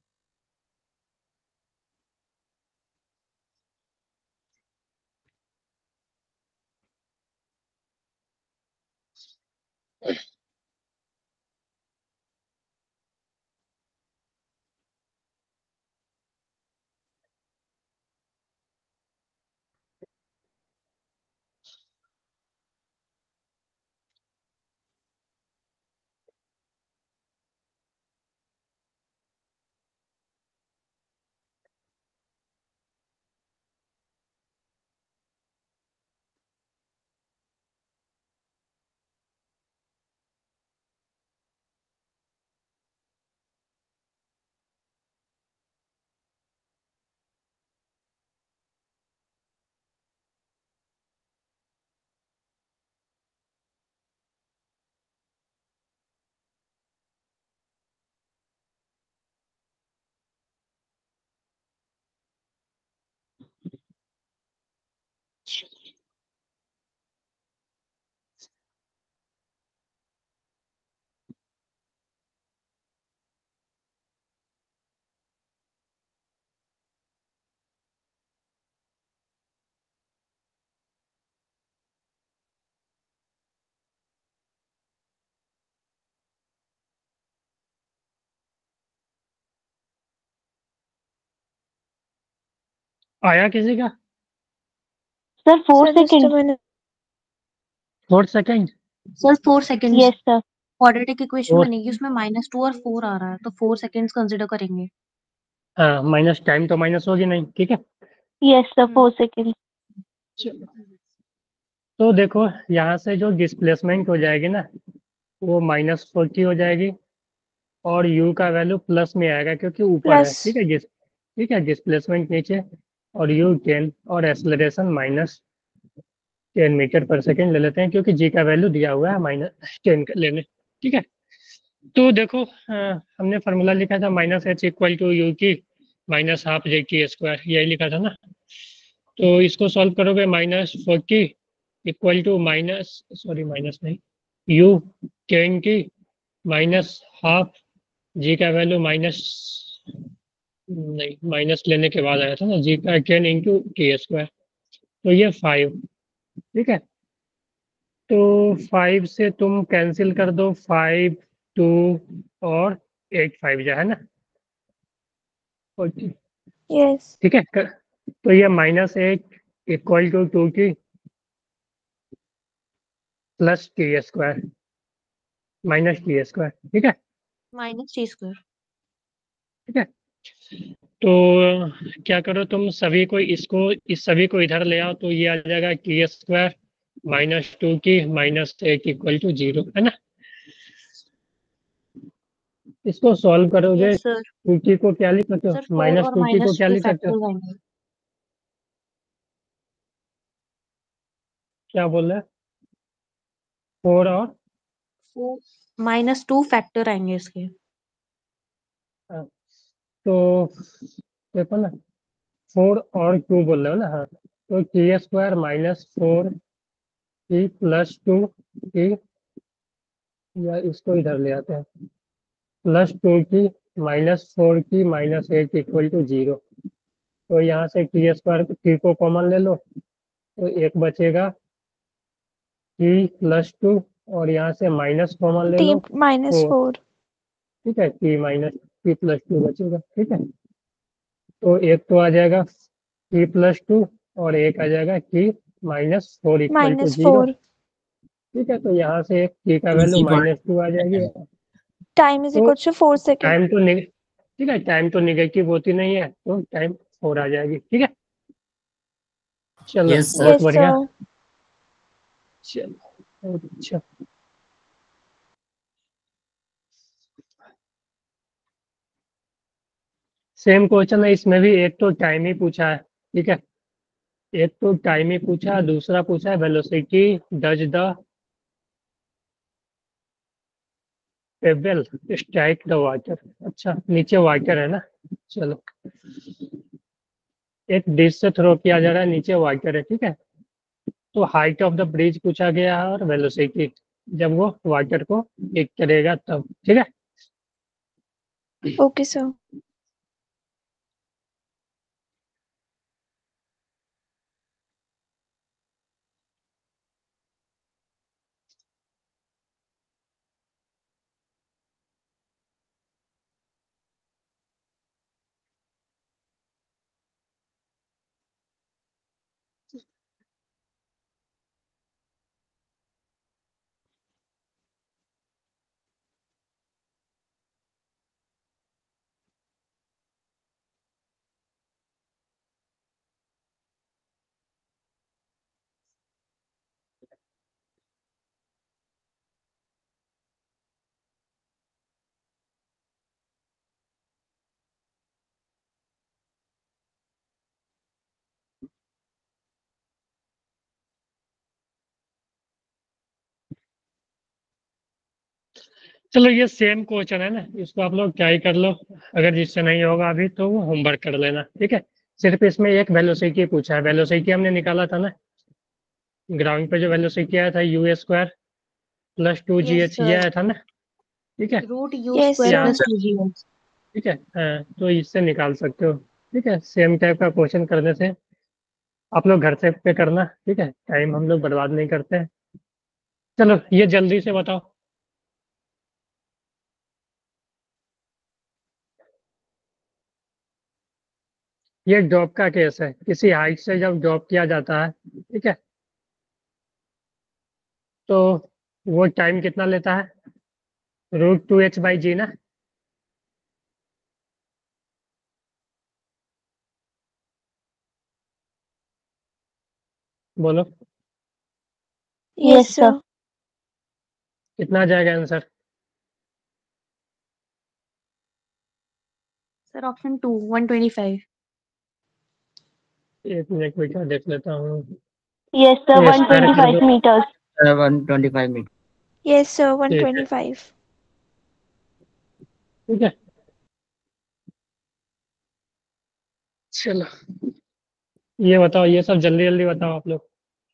आया किसी का? Sir, 4 sir just seconds. मैंने 4 second? Sir, 4 seconds. Yes, sir. Quadratic equation और बनेगी, उसमें -2 और 4 आ रहा है, तो 4 सेकेंड्स कंसिडर करेंगे। हाँ, माइनस टाइम तो माइनस होगी नहीं, ठीक है। Yes, sir. 4 seconds. चलो, तो देखो यहाँ से जो डिस्प्लेसमेंट हो जाएगी ना, वो -40 हो जाएगी, और u का वैल्यू प्लस में आएगा क्योंकि ऊपर है, प्लस ठीक है। ठीक है, डिस्प्लेसमेंट नीचे, और u 10 और एक्सेलरेशन -10 मीटर पर सेकेंड ले लेते हैं क्योंकि g का वैल्यू दिया हुआ है -10 लेने, ठीक है। तो देखो हमने फार्मूला लिखा था -h इक्वल टू यू की -हाफ जे की स्क्वायर, यही लिखा था ना। तो इसको सॉल्व करोगे -40 इक्वल टू माइनस नहीं, u 10 की -हाफ, जी का वैल्यू माइनस लेने के बाद आया था ना, जी का 10 इंटू की स्क्वायर, तो ये 5, ठीक है। तो 5 से तुम कैंसिल कर दो, 5 2 और 8 5 जो है ना, यस ठीक है। तो ये -8 इक्वल टू 2 की plus t square -t square, ठीक है, -t²। ठीक है। तो क्या करो तुम सभी को, इस सभी को इधर ले आओ, तो ये आ जाएगा टी स्क्वायर -2 की -8 इक्वल टू 0, है ना। इसको सॉल्व करोगे, यस सर। 2t को क्या लिख सकते हो, सर 4 और -2t को क्या -2 लिख सकते हो, फैक्टर्स आएंगे। क्या बोल रहे हैं, 4 और -2 फैक्टर आएंगे इसके। हाँ, तो देखो ना, 4 और 2 बोल रहे हो ना, हाँ, तो टी स्क्वायर -4 की +2 की, या इसको इधर ले आते हैं, +2 की -4 की -8 इक्वल टू 0। तो यहाँ से टी स्क्वायर टी को कॉमन ले लो, तो एक बचेगा टी +2, और यहाँ से माइनस कॉमन ले टी लो, तो -4 ठीक है, टी +2 बचेगा, ठीक है। तो एक तो आ जाएगा t +2, और एक आ जाएगा t -4 इक्वल टू 0, -4 ठीक है। तो यहाँ से t का वैल्यू इसी -2 आ जाएगी। टाइम इज तो इक्वल टू 4 सेकेंड। टाइम तो ठीक है, टाइम तो निगेटिव होती नहीं है, तो टाइम 4 आ जाएगी, ठीक है। चलो, यस सर। बहुत यस बढ़िया, सर। चलो बहुत अच्छा। सेम क्वेश्चन है, इसमें भी एक तो टाइम ही पूछा है, ठीक है। एक तो टाइम ही पूछा है, दूसरा पूछा है velocity does the pebble strike the water. अच्छा, नीचे वाटर है ना, चलो, एक डिश से थ्रो किया जा रहा है, नीचे वाटर है, ठीक है। तो हाइट ऑफ द ब्रिज पूछा गया है, और वेलोसिटी जब वो वाटर को हिट करेगा तब, ठीक है। Okay sir. चलो, ये सेम क्वेश्चन है ना, इसको आप लोग ट्राई कर लो, अगर जिससे नहीं होगा अभी तो वो होमवर्क कर लेना, ठीक है। सिर्फ इसमें एक वेलोसिटी पूछा है, वेलोसिटी हमने निकाला था ना, ग्राउंड पे जो वेलोसिटी आया था u² +2gh, ये सर। आया था ना, ठीक है। √u² यस यहाँ सर। + 2gh। ठीक है, हाँ, तो इससे निकाल सकते हो, ठीक है। सेम टाइप का क्वेश्चन करने से आप लोग घर से पे करना, ठीक है, टाइम हम लोग बर्बाद नहीं करते हैं। चलो, ये जल्दी से बताओ, ये ड्रॉप का केस है, किसी हाइट से जब ड्रॉप किया जाता है, ठीक है, तो वो टाइम कितना लेता है, √2h/g ना। बोलो Yes, यस sir. सर। कितना आ जाएगा आंसर? Sir option 2 125. एक मिनट बेटा देख लेता हूँ। Yes, sir. तो स्क्वायर कर 125 दो। meters. 125 मीटर। यस सर ठीक है 125। ठीक है चलो ये बताओ, ये सब जल्दी जल्दी बताओ आप लोग।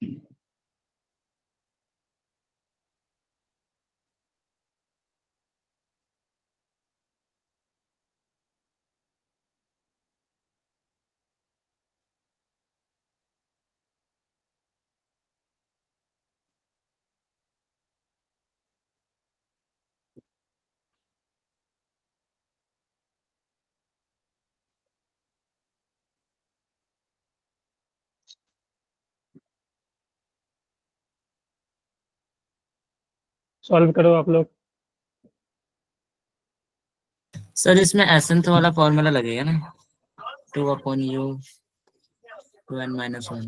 सॉल्व करो आप लोग। सर इसमें एसेंथ वाला फॉर्मूला लगेगा ना, 2/u 2n-1।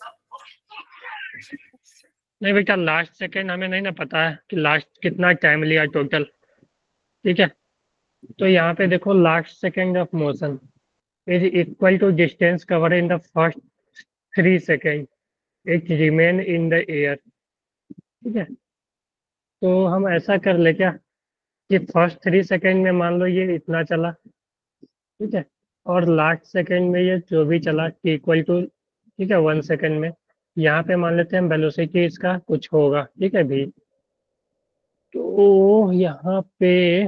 नहीं बेटा, लास्ट सेकंड हमें नहीं ना पता है कि लास्ट कितना टाइम लिया टोटल। ठीक है, तो यहाँ पे देखो last second of motion is equal to distance cover in the first 3 second it remain in the air. ठीक है, तो हम ऐसा कर ले क्या कि फर्स्ट 3 सेकंड में मान लो ये इतना चला, ठीक है, और लास्ट सेकंड में ये जो भी चला इक्वल टू, ठीक है, 1 सेकंड में यहाँ पे मान लेते हैं वेलोसिटी इसका कुछ होगा। ठीक है भी, तो यहाँ पे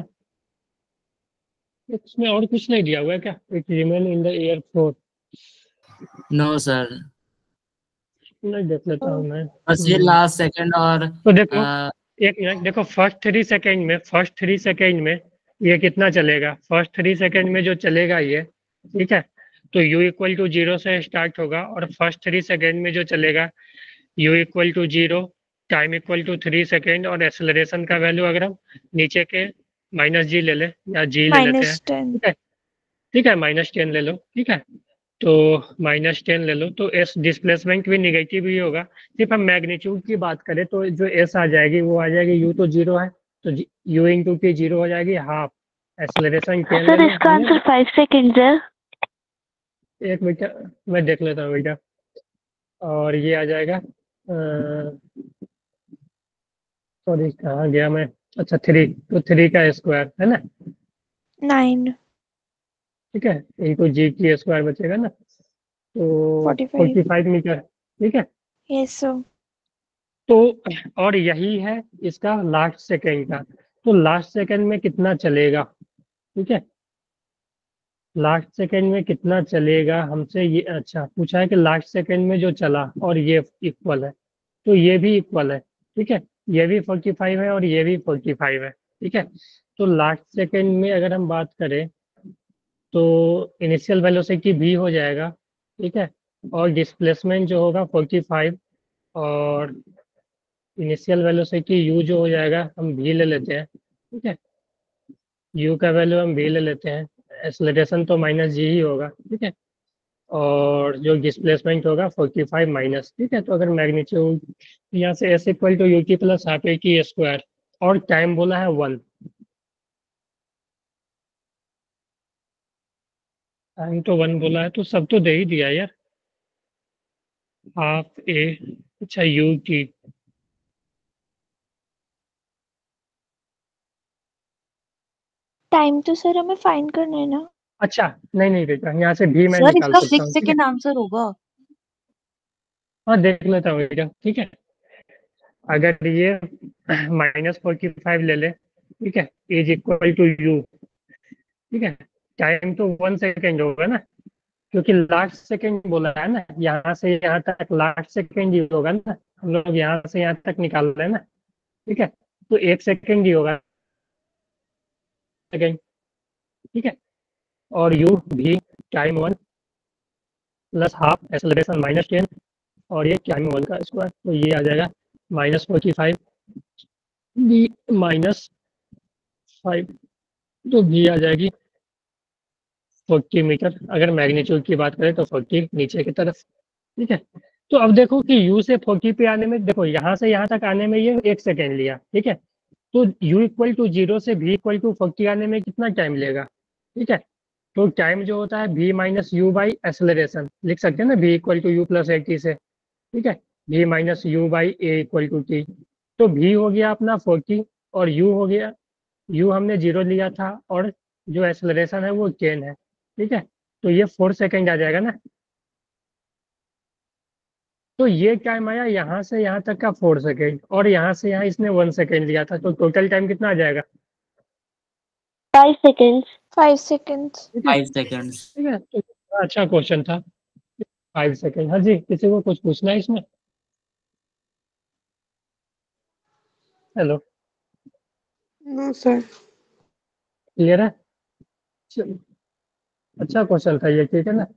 इसमें और कुछ नहीं दिया हुआ है क्या? It remain in the air four. No sir, नहीं, देख लेता हूँ मैं। बस ये लास्ट सेकंड और तो देखो अ, एक मिनट देखो, फर्स्ट 3 सेकंड में ये कितना चलेगा? फर्स्ट 3 सेकंड में जो चलेगा ये, ठीक है, तो u इक्वल टू 0 से स्टार्ट होगा और फर्स्ट 3 सेकंड में जो चलेगा u equal to 0, time equal to 3 second, और एक्सेलरेशन का वैल्यू अगर हम नीचे के -g ले ले या g ले लेते हैं, -10। ठीक है, ठीक है, -10 ले लो, ठीक है, तो -10 ले लो, तो एस डिस्प्लेसमेंट भी निगेटिव ही होगा। सिर्फ हम मैग्नीट्यूड की बात करें तो जो एस आ जाएगी वो आ जाएगी, यू तो 0 है तो यू इंटू टी 0 हो जाएगी, हाफ एक्सेलरेशन 10 ले Sir, लो इसका हमने। आंसर 5 seconds है. एक बेटा मैं देख लेता हूँ बेटा, और ये आ जाएगा, सॉरी कहाँ गया मैं, अच्छा 3, तो 3 का स्क्वायर है ना, 9 ठीक है, इंटू जी की स्क्वायर बचेगा ना, तो 45। 45 मीटर। ठीक है, यस सर। तो और यही है इसका लास्ट सेकंड का, तो लास्ट सेकंड में कितना चलेगा? ठीक है, लास्ट सेकंड में कितना चलेगा हमसे ये, अच्छा पूछा है कि लास्ट सेकंड में जो चला और ये इक्वल है, तो ये भी इक्वल है। ठीक है, ये भी 45 है और ये भी 45 है। ठीक है, तो लास्ट सेकंड में अगर हम बात करें तो इनिशियल वेलोसिटी भी हो जाएगा, ठीक है, और डिस्प्लेसमेंट जो होगा 45, और इनिशियल वेलोसिटी u जो हो जाएगा हम v ले लेते हैं, ठीक है, u का वैल्यू हम v ले लेते हैं, एक्सेलरेशन तो -g ही होगा, ठीक है, और जो डिस्प्लेसमेंट होगा 45 माइनस, ठीक है, तो अगर मैग्नीट्यूड यहाँ से s equal to u t plus half a की स्क्वायर, और टाइम बोला है 1, टाइम तो 1 बोला है तो सब तो दे ही दिया यार, हाफ ए, अच्छा यू टी, टाइम तो सर हमें फाइंड करना है ना। अच्छा नहीं नहीं बेटा, यहाँ से भी मैं सर निकाल इसका सकता 6 हूँ, ठीक है, सेकंड आंसर होगा। हाँ देख लेता हूँ बेटा, ठीक है, अगर ये -45 ले ले, ठीक है, इज इक्वल टू यू, ठीक है, टाइम तो 1 सेकेंड होगा ना, क्योंकि लास्ट सेकेंड बोला है ना, यहाँ से यहाँ तक लास्ट सेकेंड ही होगा ना, हम लोग यहाँ से यहाँ तक निकाल रहे हैं ना, ठीक है, तो 1 सेकेंड ही होगा सेकेंड, ठीक है, और यू भी टाइम 1 प्लस हाफ एक्सेलरेशन -10, और ये टाइम 1 का स्क्वायर, तो ये आ जाएगा -45 बी माइनस 5 तो भी आ जाएगी 40 मीटर। अगर मैग्नीट्यूड की बात करें तो 40 नीचे की तरफ। ठीक है, तो अब देखो कि यू से 40 पे आने में, देखो यहाँ से यहाँ तक आने में ये 1 सेकेंड लिया। ठीक है, तो u इक्वल टू 0 से v इक्वल टू 40 आने में कितना टाइम लेगा? ठीक है, तो टाइम जो होता है v minus u by acceleration, लिख सकते हैं ना, v equal to u plus a t से। ठीक है, v minus u by a equal to t. तो v हो गया अपना 40 और u हो गया, u हमने 0 लिया था और जो एक्सलरेशन है वो 10 है। ठीक है, तो ये 4 सेकेंड आ जाएगा ना। तो ये टाइम आया यहाँ से यहाँ तक का 4 सेकेंड, और यहाँ से यहाँ इसने 1 सेकेंड लिया था, तो टोटल टाइम कितना आ जाएगा? 5 seconds. 5 seconds. ठीक है, 5 seconds. ठीक है, तो अच्छा क्वेश्चन था। 5 सेकेंड। हाँ जी, किसी को कुछ पूछना है इसमें? Hello, No, sir. क्लियर है? चलो, अच्छा क्वेश्चन था ये, ठीक है ना।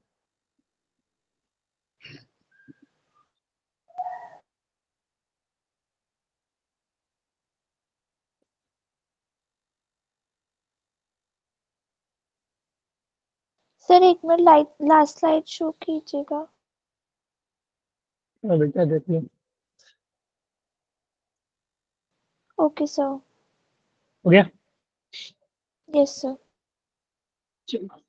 सर एक मिनट लास्ट स्लाइड शो कीजिएगा। बेटा देख लो, ओके सर। हो गया। Yes sir. चलो,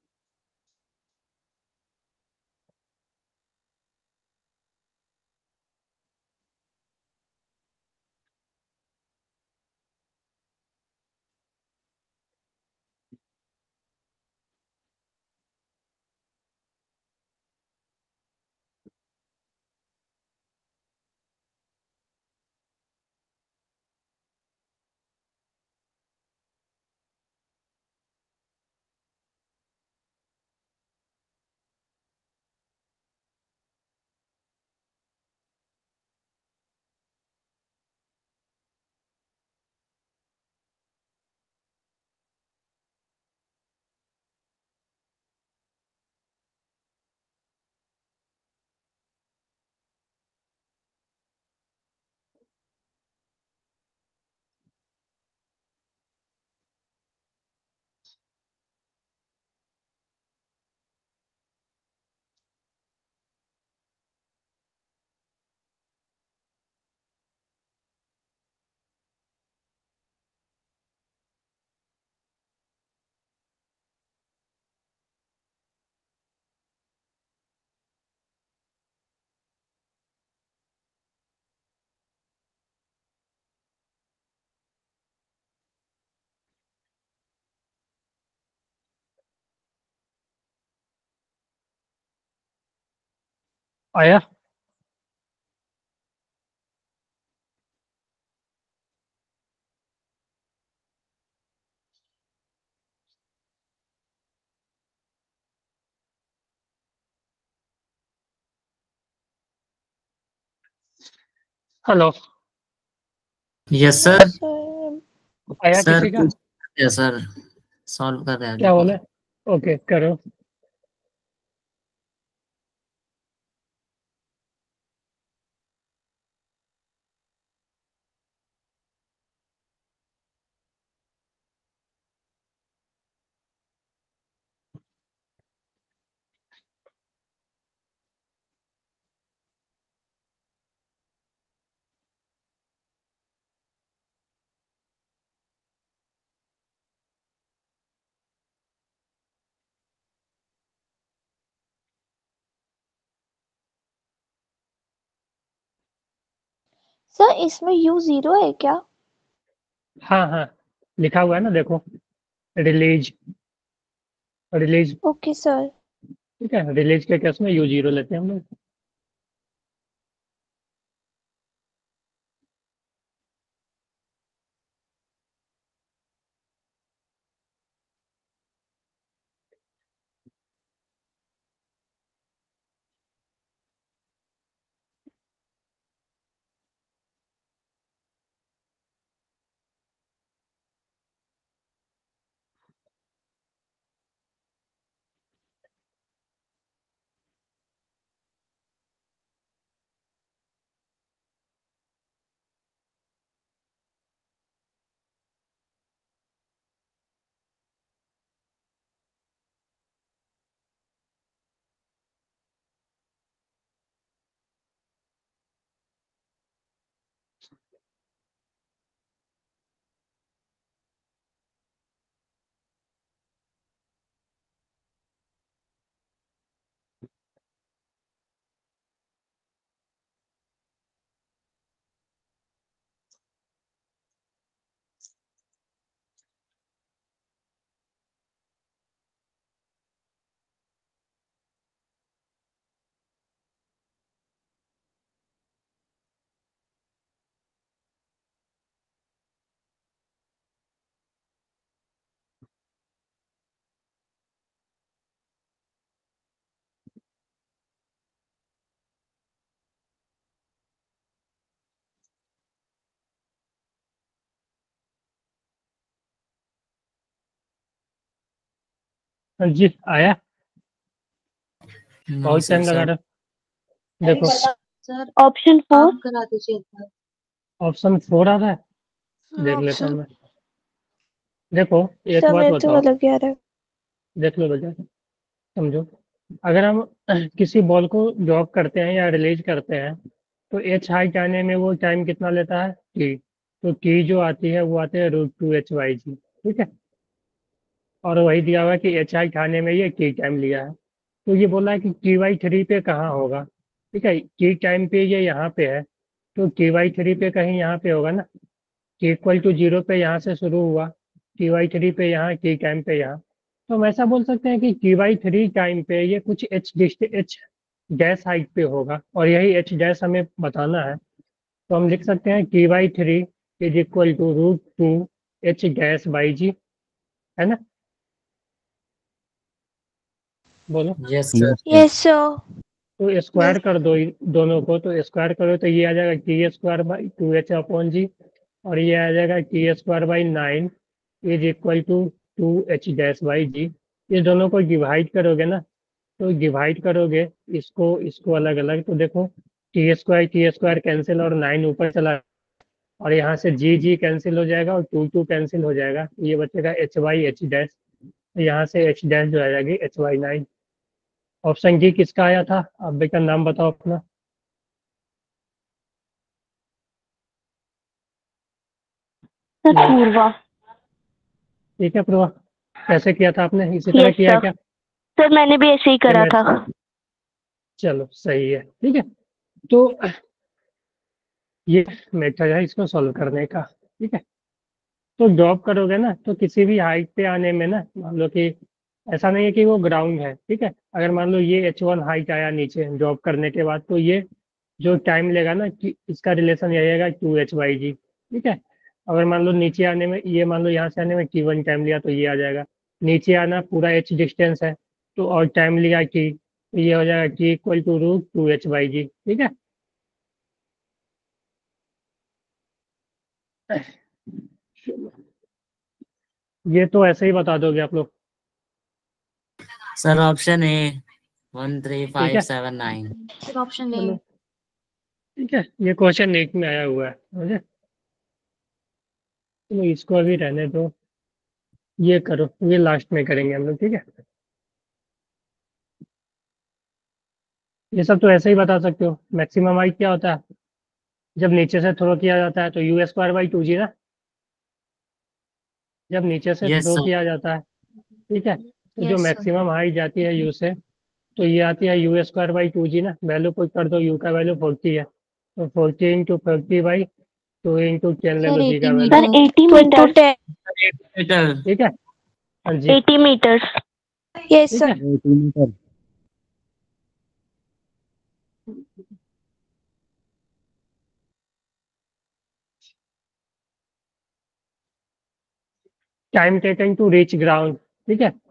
आया। Hello, Yes, no sir. Sir. आया Sir, किसी का? yes, sir. Solve कर रहे हैं क्या देखो. बोले? ओके, करो। सर इसमें U 0 है क्या? हाँ हाँ, लिखा हुआ है ना, देखो, रिलीज। Release, okay sir. ठीक है, रिलीज के केस में u0 लेते हैं हम लोग। हाँ जी आया, नो बहुत टाइम सर लगा सर रहा। देखो सर Option 4. आप करा दीजिए एक बार। ऑप्शन 4 आ रहा है, देख लेता हूँ ऑप्शन मैं। देखो एक सर बात मेरे तो बताओ, अलग ही आ रहा है। देख लो बेटा, समझो। अगर हम किसी बॉल को ड्रॉप करते हैं या रिलीज करते हैं तो एच हाइट आने में वो टाइम कितना लेता है, टी। तो टी जो आती है वो आती है √2 HYG, ठीक है। और वही दिया हुआ है कि एच हाइट आने में ये टी टाइम लिया है। तो ये बोला है कि TY3 पे कहाँ होगा, ठीक है। टी टाइम पे ये यहाँ पे है, तो TY3 पे कहीं यहाँ पे होगा ना। T=0 पे यहाँ से शुरू हुआ, TY3 पे यहाँ, टी टाइम पे यहाँ। तो हम ऐसा बोल सकते हैं कि TY3 टाइम पे ये कुछ एच डैश हाइट पे होगा, और यही एच डैश हमें बताना है। तो हम लिख सकते हैं TY3 √2 H डैश/G, है ना। बोलो। Yes sir yes sir. तो स्क्वायर कर दो दोनों को, तो स्क्वायर करो तो ये आ जाएगा T² /2H/G, और ये आ जाएगा T² /9 =2H डैश/G। ये दोनों को डिवाइड करोगे ना, तो डिवाइड करोगे इसको इसको अलग अलग, तो देखो टी स्क्वायर कैंसिल और 9 ऊपर चला, और यहाँ से जी जी कैंसिल हो जाएगा और टू टू कैंसिल हो जाएगा, ये बचेगा HY H डैश। यहाँ से H डैश जो आ जाएगी HY9। ऑप्शन जी किसका आया था, आप बेटा नाम बताओ अपना। Sir, लो, Purva. ठीक है पूर्वा, कैसे किया था आपने, इसी तरह Yes, किया है sir. क्या। सर मैंने भी ऐसे ही ये करा मैं, था। चलो सही है, ठीक है। तो ये मेथड है इसको सॉल्व करने का, ठीक है। तो ड्रॉप करोगे ना, तो किसी भी हाइट पे आने में ना, मान लो कि ऐसा नहीं है कि वो ग्राउंड है, ठीक है। अगर मान लो ये H1 हाइट आया नीचे ड्रॉप करने के बाद, तो ये जो टाइम लेगा ना कि इसका रिलेशन यही आएगा 2H/G, ठीक है। अगर मान लो नीचे आने में, ये मान लो यहाँ से आने में T1 टाइम लिया, तो ये आ जाएगा। नीचे आना पूरा H डिस्टेंस है, तो और टाइम लिया T, तो ये हो जाएगा T =√2H/G, ठीक है। ये तो ऐसे ही बता दोगे आप लोग, sir option a one three ठीक फाइव है। Seven nine sir option a. चलो ठीक है, ये क्वेश्चन नीट में आया हुआ है समझे। चलो इसको अभी रहने दो, ये करो, ये लास्ट में करेंगे हम लोग, ठीक है। ये सब तो ऐसे ही बता सकते हो। मैक्सिमम हाइट क्या होता है, जब नीचे से थ्रो किया जाता है तो U²/2G ना, जब नीचे से यस थ्रो सर किया जाता है, ठीक है। तो जो यस सर। मैक्सिमम हाइट जाती है U से, तो ये आती है U²/2G ना। वैल्यू पुट कर दो, U का वैल्यू 40 है, तो 40 × 40/2 ले सर लो G 80 का वैल्यू, sir metre. 80 2 into metre. 10। Metre ठीक है। हाँ जी, 80 मीटर्स। यस ठीक सर। है। 80 metre. Time taken to reach ground, ठीक है।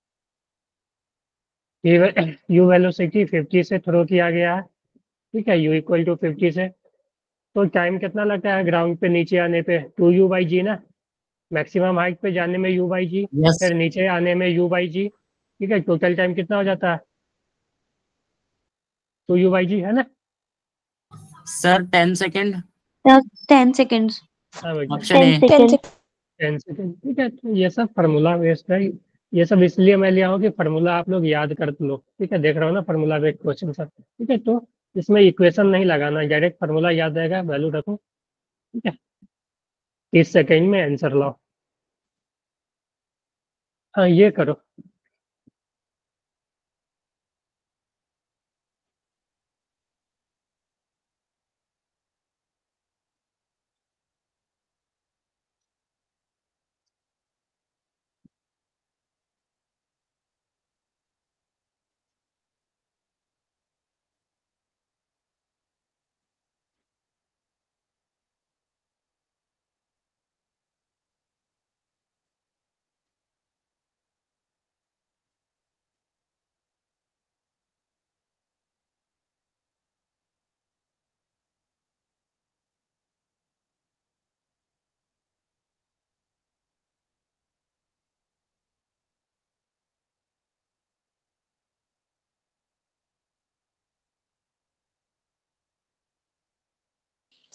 यू वेलोसिटी 50 से थ्रो किया गया है, ठीक है। U =50 से, तो टाइम कितना लगता है ग्राउंड पे नीचे आने पे, 2U/G ना। मैक्सिमम हाइट पे जाने में U/G, यस फिर नीचे आने में U/G, ठीक है। टोटल टाइम कितना हो जाता है, 2U/G, है ना। Sir 10 second 10 seconds. हाँ बेटा, ऑप्शन 10 ए 10 सेकेंड। 10 सेकेंड, ठीक है। तो ये सब फार्मूला बेस्ड है, ये सब इसलिए मैं लिया हूँ कि फार्मूला आप लोग याद कर लो, ठीक है। देख रहा हूँ ना फार्मूला बेस्ड क्वेश्चन सब, ठीक है। तो इसमें इक्वेशन नहीं लगाना, डायरेक्ट फार्मूला याद रहेगा, वैल्यू रखो, ठीक है। 30 सेकेंड में आंसर लाओ। हाँ ये करो।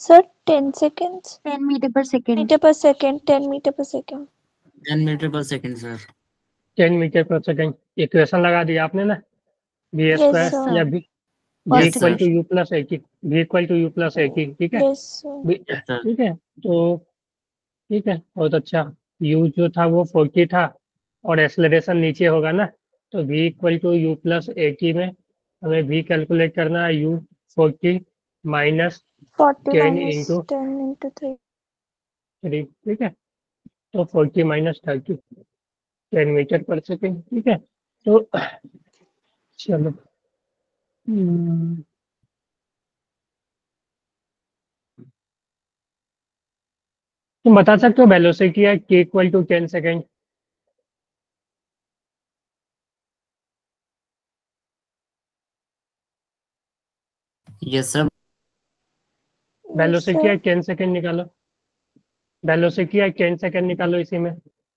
Sir 10 seconds 10 meter per second. meter per second 10 meter per second 10 metre per second sir 10 metre per second equation लगा दिया आपने ना, बी yes स्क्वायर sir या b First equal to equation. U plus a की, b equal to u plus a की, ठीक है। yes sir sir ठीक है, तो ठीक है, बहुत अच्छा। यू जो था वो 40 था और एक्सलरेशन नीचे होगा ना, तो v equal to u plus a की में हमें v कैलकुलेट करना है, u 40 minus 40 10 minus into 10 into 3 3, ठीक है। तो 40 माइनस 30 10 मीटर पर सेकेंड, ठीक है। तो चलो तुम बता सकते हो वेलोसिटी है k equal to 10 second. Yes sir yes velocity है sir 10 सेकेंड निकालो, वेलोसिटी है 10 सेकेंड निकालो इसी में।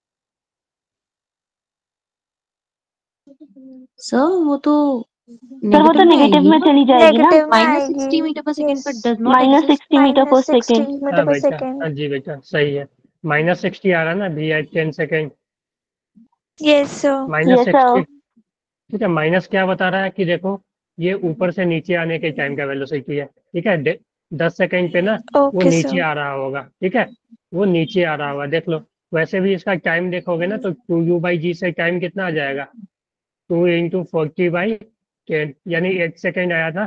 सर वो तो सर वो तो नेगेटिव में नेगेटिव आएगी में ना। चली जाएगी ना, negative में माइनस आएगी 60 metre per second per yes does not minus exist. 60 metre per minus 60 second. meter हाँ per बेटा, second हाँ जी बेटा, सही है। माइनस 60 आ रहा ना भी है 10 सेकेंड, yes sir minus yes sir. 60। ठीक है, माइनस क्या बता रहा है कि देखो ये ऊपर से नीचे आने के टाइम का वेलोसिटी है, ठीक है। 10 सेकेंड पे ना वो okay नीचे sir आ रहा होगा, ठीक है, वो नीचे आ रहा होगा, देख लो। वैसे भी इसका टाइम देखोगे ना तो 2u/g से टाइम कितना आ जाएगा, 2 इंटू 40/10 यानी 8 सेकेंड आया था,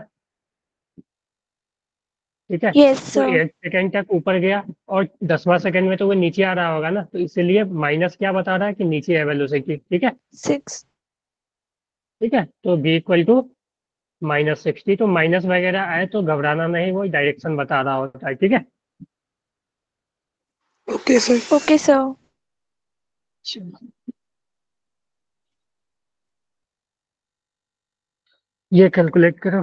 ठीक है। yes तो sir 8 सेकेंड तक ऊपर गया और 10वां सेकेंड में तो वो नीचे आ रहा होगा ना, तो इसलिए माइनस क्या बता रहा है कि नीचे है वेलोसिटी, ठीक है। 6 ठीक है, तो b इक्वल टू -60, तो माइनस वगैरह आए तो घबराना नहीं, वो डायरेक्शन बता रहा होता है, ठीक है। Okay sir. okay sir ये कैलकुलेट करो।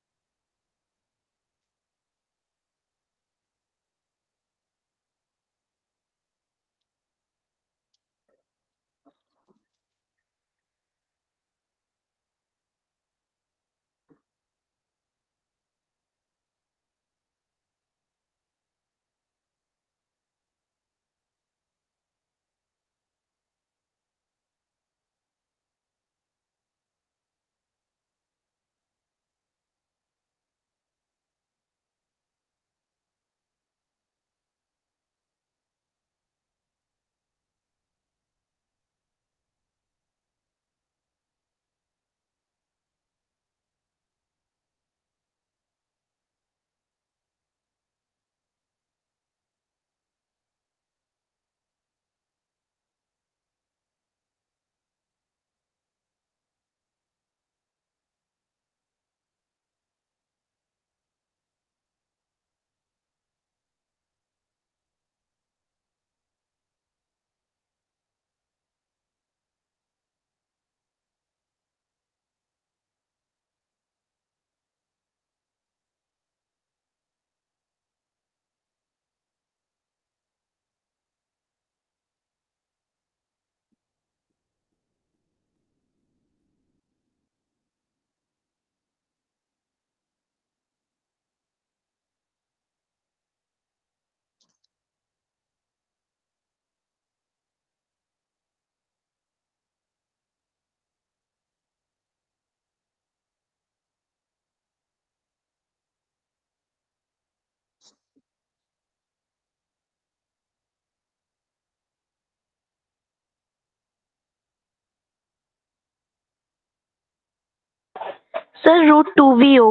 Sir √2 VO।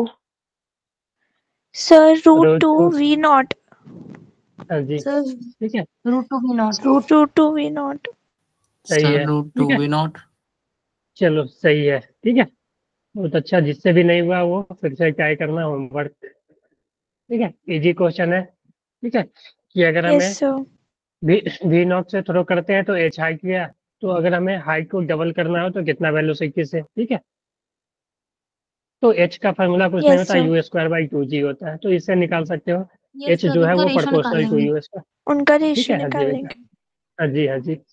sir root root 2 two, v naught हाँ जी, सर ठीक है, √2 V0। root 2 v naught सही सर है, रूट ठीक टू है। वी नॉट चलो सही है, ठीक है, बहुत अच्छा। जिससे भी नहीं हुआ वो फिर से ट्राई करना होमवर्क, ठीक है, इजी क्वेश्चन है, ठीक है। कि अगर yes हमें sir वी नॉट से थ्रो करते हैं तो एच हाइट गया, तो अगर हमें हाइट को डबल करना हो तो कितना वेलोसिटी से, ठीक है। तो एच का फार्मूला कुछ नहीं yes होता, sir u²/2g होता है, तो इससे निकाल सकते हो। यस एच सर जो है उनका वो रेशो निकाल प्रोपोर्शनल टू लेंगे। यू इसका, उनका ठीक रेशियो है। हाँ जी निकाल बेटा, लेंगे हाँ जी, हाँ जी,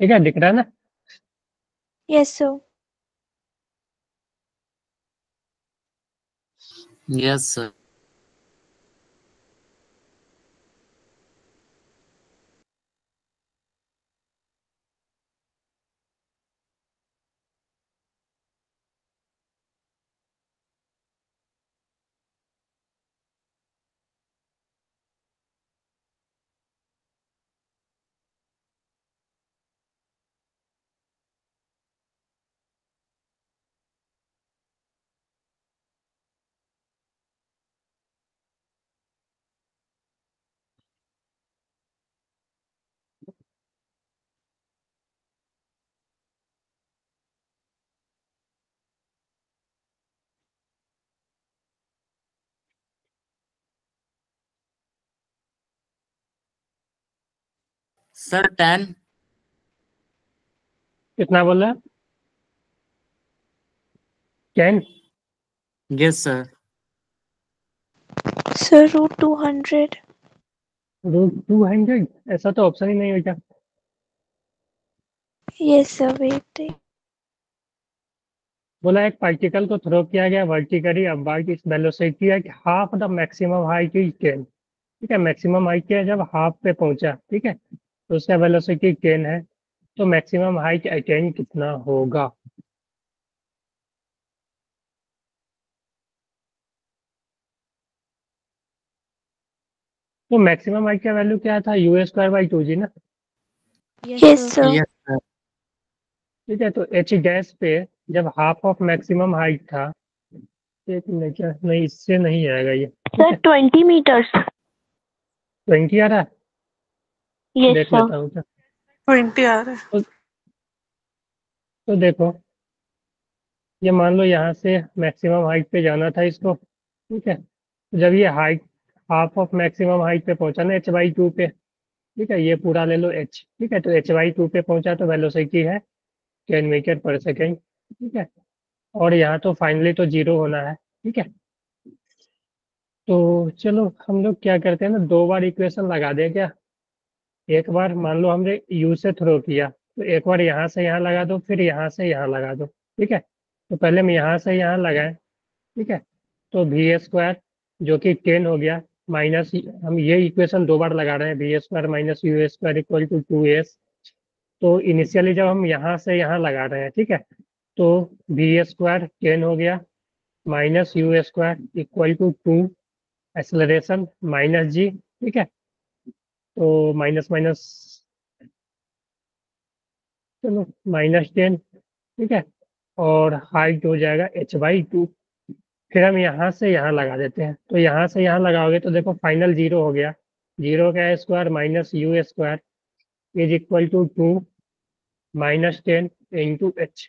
ठीक है, दिख रहा है ना? Yes sir. Yes sir. Sir 10। कितना बोला? 10? Yes sir. Sir root 200। Root 200? ऐसा तो ऑप्शन ही नहीं होता। Yes sir wait. बोला एक पार्टिकल को थ्रो किया गया वर्टिकली अपवर्ड इस velocity at half the maximum height is 10। ठीक है, मैक्सिमम हाइट क्या है? जब हाफ पे पहुंचा, ठीक है, तो उसका वेलोसिटी 10 है, तो मैक्सिमम हाइट अटेन कितना होगा? तो मैक्सिमम हाइट का वैल्यू क्या था? u²/2g ना। Yes sir. Yes sir. ठीक है, तो h डैश पे जब हाफ ऑफ मैक्सिमम हाइट था, एक मिनट, क्या नहीं, इससे नहीं आएगा ये। ठीक सर है, 20 meters. 20 आ रहा है, Yes देख sir. लेता हूँ क्या। 20 आ रहा है। तो देखो, ये मान लो यहाँ से मैक्सिमम हाइट पे जाना था इसको, ठीक है, तो जब ये height half of maximum height पे पहुंचा ना h/2 पे, ठीक है, ये पूरा ले लो h, ठीक है, तो h/2 पे पहुंचा तो वेलोसिटी है 10 मीटर पर सेकेंड। ठीक है, और यहाँ तो फाइनली तो जीरो होना है। ठीक है, तो चलो हम लोग क्या करते हैं ना, दो बार इक्वेशन लगा दे क्या। एक बार मान लो हमने u से थ्रो किया, तो एक बार यहाँ से यहाँ लगा दो, फिर यहाँ से यहाँ लगा दो। ठीक है, तो पहले हम यहाँ से यहाँ लगाए, ठीक है, तो v² जो कि 10 हो गया, माइनस, हम ये इक्वेशन दो बार लगा रहे हैं, v² minus u² equal to 2s। तो इनिशियली जब हम यहाँ से यहाँ लगा रहे हैं, ठीक है, तो v² 10 हो गया, minus u² equal to 2, acceleration minus g। ठीक है, तो माइनस माइनस, चलो -10। ठीक है, और हाइट हो जाएगा h/2। फिर हम यहाँ से यहाँ लगा देते हैं, तो यहाँ से यहाँ लगाओगे तो देखो फाइनल जीरो हो गया, जीरो का square minus u² is equal to 2 -10 into h।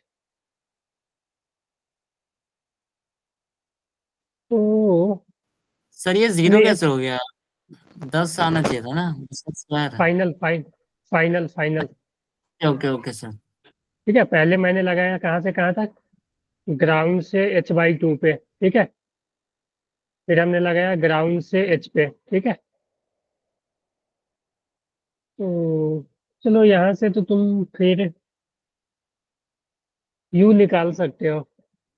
तो सर ये 0 नहीं, कैसे हो गया? 10 आना चाहिए था ना, 10 square. Final final final. Okay okay sir. ठीक है, पहले मैंने लगाया कहाँ से कहाँ तक? ग्राउंड से h/2 पे। ठीक है, फिर हमने लगाया ग्राउंड से h पे। ठीक है, तो चलो यहाँ से तो तुम फिर u निकाल सकते हो।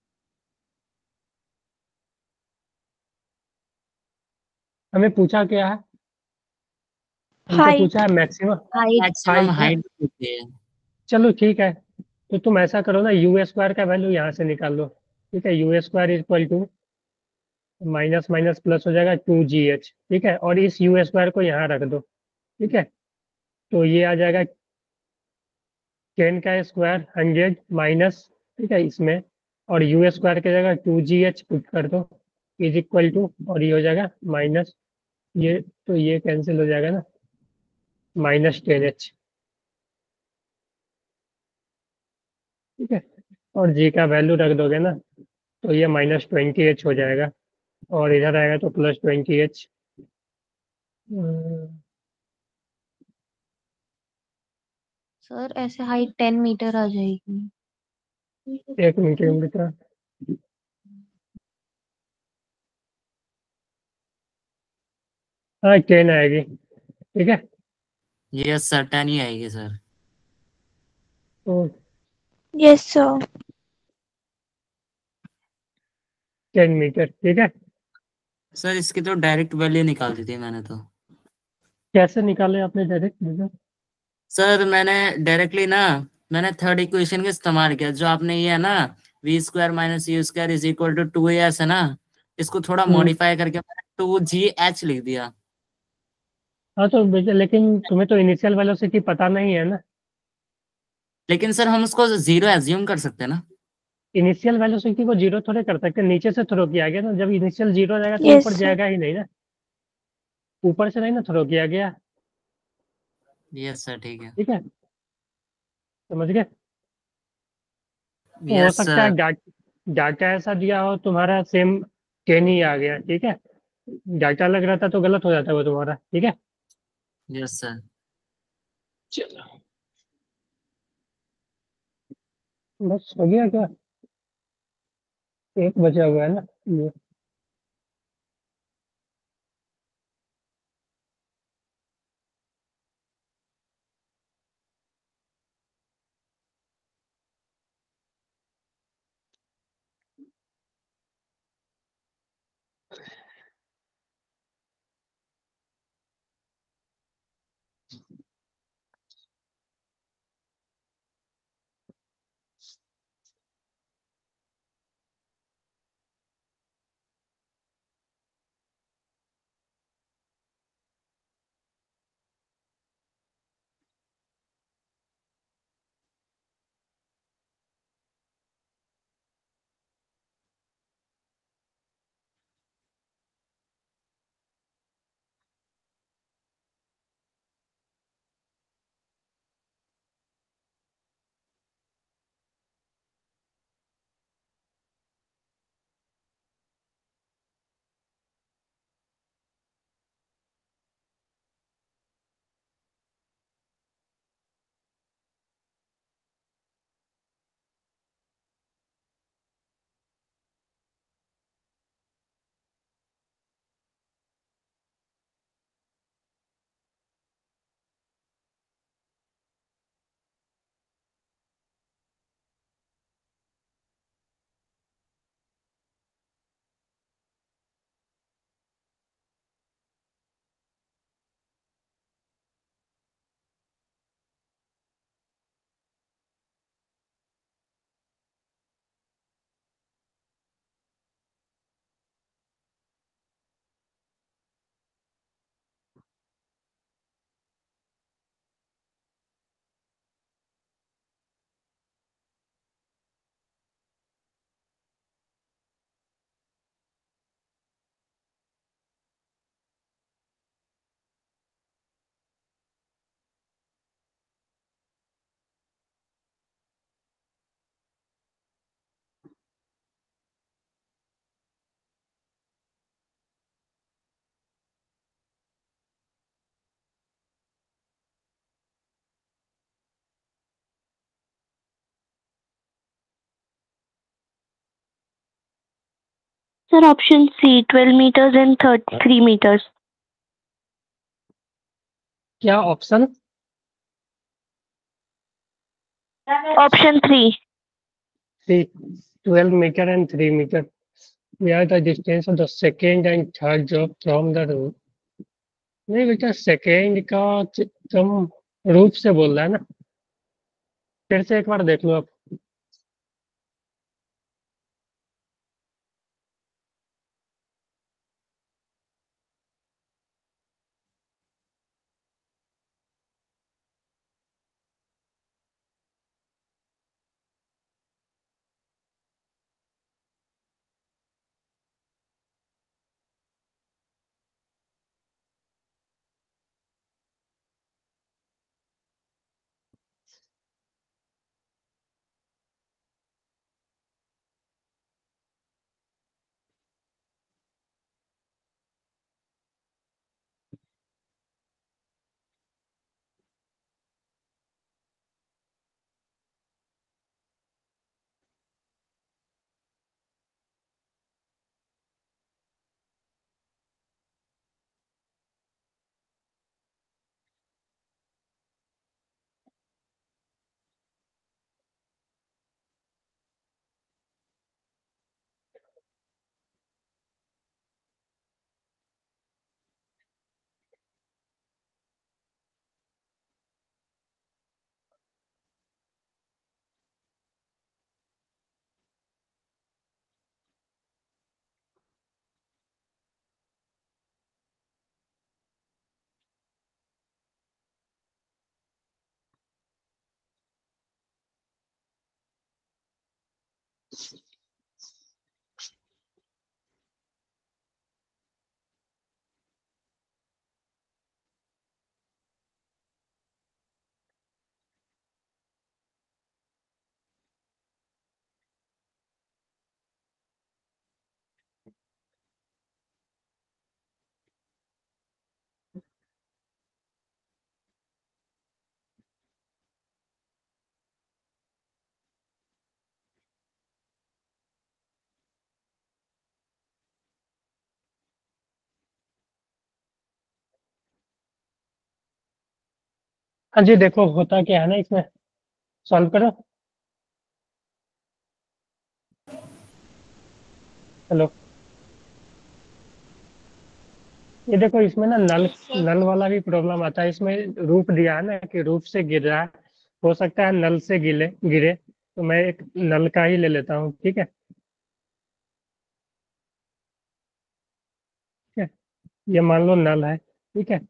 हमें पूछा क्या है? हमसे पूछा है हाइट। मैक्सिमम मैक्सिमम हाइट ना। हाइट होती है। चलो ठीक है, तो तुम ऐसा करो ना, u² का वैल्यू यहाँ से निकाल लो। ठीक है, u² equal to minus minus plus हो जाएगा 2gh। ठीक है, और इस u² को यहाँ रख दो। ठीक है, तो ये आ जाएगा 10 का स्क्वायर 100 माइनस, ठीक है, इसमें, और u² की जगह 2gh पुट कर दो, इज इक्वल टू, और ये हो जाएगा माइनस, ये तो ये कैंसिल हो जाएगा ना, -10h। ठीक है, और g का वैल्यू रख दोगे ना, तो ये -20h हो जाएगा, और इधर आएगा तो +20h। सर ऐसे हाइट 10 मीटर आ जाएगी। एक मिनट बेटा, हाँ 10 आएगी। ठीक है, यस सर 10 ही आएगी सर। तो यस सर। 10 मीटर, ठीक है। सर इसकी तो डायरेक्ट वैल्यू निकाल दी थी मैंने तो। कैसे निकाले आपने डायरेक्ट? सर मैंने डायरेक्टली ना, मैंने थर्ड इक्वेशन का इस्तेमाल किया, जो आपने ये है ना v square minus u square is equal to 2as है ना, इसको थोड़ा मॉडिफाई करके मैंने 2gh लिख दिया। हाँ तो लेकिन तुम्हें तो इनिशियल वेलोसिटी पता नहीं है ना। लेकिन सर हम उसको जीरो एज्यूम कर सकते हैं ना। इनिशियल वेलोसिटी को जीरो थोड़े कर सकते, नीचे से थ्रो किया गया ना, जब इनिशियल जीरो रहेगा तो यस ऊपर सर। जाएगा ही नहीं ना। ऊपर से नहीं ना थ्रो किया गया। यस सर ठीक है। ठीक है, समझ गए। हो यस सकता है सर। डाटा ऐसा दिया हो तुम्हारा सेम 10 ही आ गया, ठीक है। डाटा अलग रहता तो गलत हो जाता वो तुम्हारा, ठीक है। Yes sir. चलो, बस हो गया क्या? 1 बजा हुआ है ना ये। Sir, option C, 12 meters and 3 meters. क्या option? Option 3. 12 meter and 3 meter. We are the distance of the second and third drop from the roof. नहीं बेटा, सेकेंड का तुम रूप से बोल रहा है ना। फिर से एक बार देख लो आप। हाँ जी, देखो होता क्या है ना, इसमें सॉल्व करो। हेलो, ये देखो इसमें ना नल नल वाला भी प्रॉब्लम आता है। इसमें रूफ दिया है ना कि रूफ से गिर रहा है, हो सकता है नल से गिरे गिरे, तो मैं एक नल का ही ले लेता हूँ। ठीक है, ठीक है, ये मान लो नल है। ठीक है,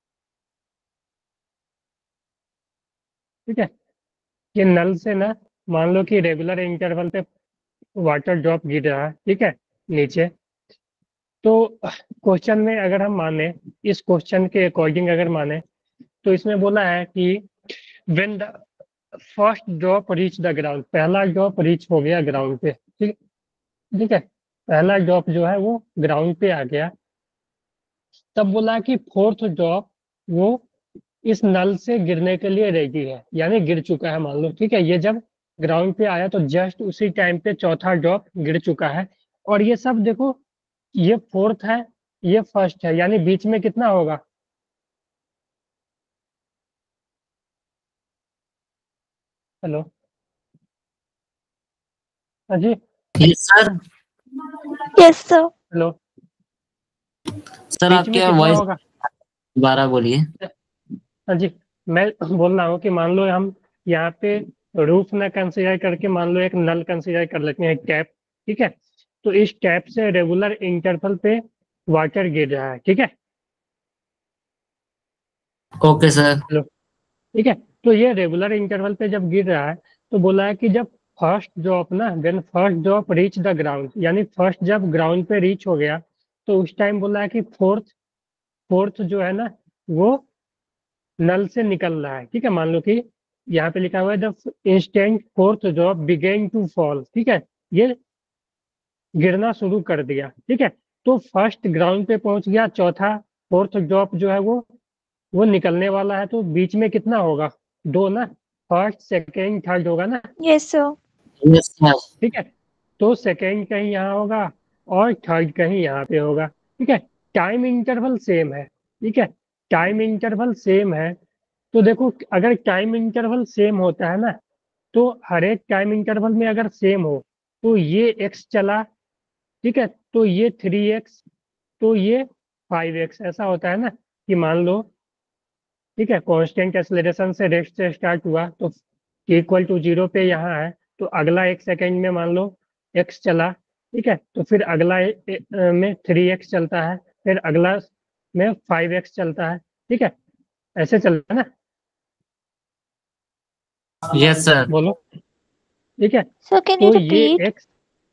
ठीक है, ये नल से ना मान लो कि रेगुलर इंटरवल पे वाटर ड्रॉप गिर रहा है। ठीक है, नीचे। तो क्वेश्चन में अगर हम माने, इस क्वेश्चन के अकॉर्डिंग अगर माने, तो इसमें बोला है कि when the first drop reach the ground, पहला ड्रॉप रीच हो गया ग्राउंड पे। ठीक, ठीक है, पहला ड्रॉप जो है वो ग्राउंड पे आ गया, तब बोला कि फोर्थ ड्रॉप वो इस नल से गिरने के लिए रेडी है, यानी गिर चुका है मान लो। ठीक है, ये जब ग्राउंड पे आया तो जस्ट उसी टाइम पे चौथा ड्रॉप गिर चुका है। और ये सब देखो, ये फोर्थ है, ये फर्स्ट है, यानी बीच में कितना होगा? हेलो, हाँ जी, yes sir. Yes sir. Hello, sir बीच में आपके कितना वॉइस होगा? दोबारा बोलिए। हाँ जी, मैं बोल रहा हूँ कि मान लो हम यहाँ पे रूफ ना कंसीडर करके मान लो एक नल कंसीडर कर लेते हैं, टैप। ठीक है, तो इस टैप से रेगुलर इंटरवल पे वाटर गिर रहा है। ठीक है, ओके सर। हेलो, ठीक है, तो ये रेगुलर इंटरवल पे जब गिर रहा है, तो बोला है कि जब फर्स्ट ड्रॉप ना when first drop reach the ground, यानी फर्स्ट जब ग्राउंड पे रीच हो गया, तो उस टाइम बोला है कि फोर्थ फोर्थ जो है ना वो नल से निकल रहा है। ठीक है, मान लो कि यहाँ पे लिखा हुआ है the instant fourth drop begin to fall. ठीक है, ये गिरना शुरू कर दिया। ठीक है, तो फर्स्ट ग्राउंड पे पहुंच गया, चौथा फोर्थ ड्रॉप जो है वो निकलने वाला है, तो बीच में कितना होगा? दो ना, फर्स्ट सेकेंड थर्ड होगा ना। Yes sir. Yes sir. ठीक है, तो सेकेंड कहीं यहाँ होगा और थर्ड कहीं यहाँ पे होगा। ठीक है, टाइम इंटरवल सेम है। ठीक है, टाइम इंटरवल सेम है, तो देखो अगर टाइम इंटरवल सेम होता है ना, तो हर एक टाइम इंटरवल में अगर सेम हो, तो ये एक्स चला, ठीक है, तो ये 3x, तो ये 5x, ऐसा होता है ना कि मान लो, ठीक है, कांस्टेंट एक्सेलरेशन से रेस्ट से स्टार्ट हुआ, तो इक्वल टू 0 पे यहाँ है, तो अगला एक सेकेंड में मान लो x चला। ठीक है, तो फिर अगला में 3x चलता है, फिर अगला में 5x चलता है। ठीक है, ऐसे चलता है ना, यस सर। बोलो। ठीक है, सर कैन यू तो ये रिपीट? x,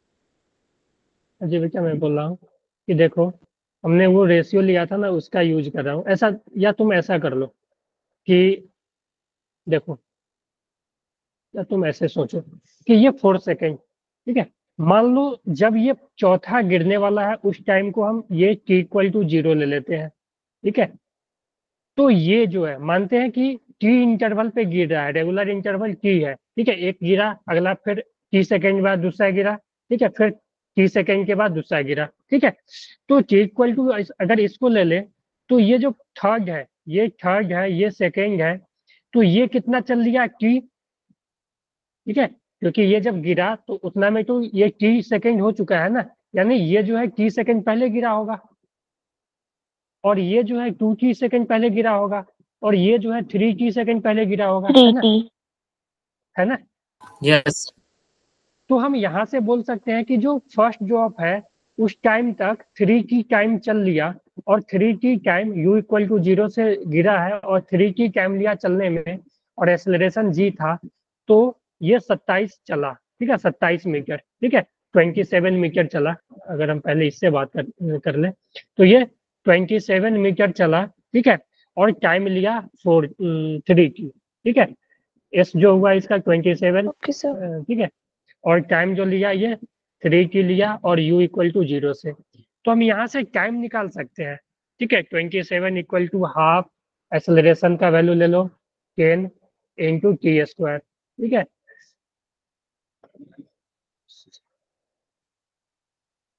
जी बेटा मैं बोल रहा हूँ कि देखो हमने वो रेशियो लिया था ना, उसका यूज कर रहा हूँ ऐसा, या तुम ऐसा कर लो कि देखो, या तुम ऐसे सोचो कि ये 4 सेकेंड। ठीक है, मान लो जब ये चौथा गिरने वाला है, उस टाइम को हम ये t इक्वल टू 0 ले लेते हैं। ठीक है, तो ये जो है मानते हैं कि t इंटरवल पे गिर रहा है, रेगुलर इंटरवल t है। ठीक है, एक गिरा, अगला फिर t सेकेंड बाद दूसरा गिरा। ठीक है, फिर t सेकेंड के बाद दूसरा गिरा। ठीक है, तो t इक्वल टू अगर इसको ले ले, तो ये जो थर्ड है, ये थर्ड है, ये सेकेंड है, तो ये कितना चल लिया t। ठीक है, क्योंकि ये जब गिरा तो उतना में तो ये t सेकेंड हो चुका है ना, यानी ये जो है t सेकेंड पहले गिरा होगा, और ये जो है 2t सेकेंड पहले गिरा होगा, और ये जो है 3t सेकेंड पहले गिरा होगा, है ना, 3T. है ना। यस। तो हम यहाँ से बोल सकते हैं कि जो फर्स्ट ड्रॉप है उस टाइम तक 3t टाइम चल लिया, और 3t time u equal to 0 से गिरा है, और 3t टाइम लिया चलने में, और एक्सेलरेशन g था, तो ये 27 चला। ठीक है, 27 मीटर। ठीक है, 27 मीटर चला, अगर हम पहले इससे बात कर लें, तो ये 27 मीटर चला। ठीक है, और टाइम लिया 3t। ठीक है, एस जो हुआ इसका 27। Okay sir. ठीक है, और टाइम जो लिया ये 3t लिया, और u इक्वल टू 0 से, तो हम यहाँ से टाइम निकाल सकते हैं। ठीक है, 27 इक्वल टू हाफ एक्सेलरेशन का वैल्यू ले लो 10 इंटू टी स्क्वायर। ठीक है,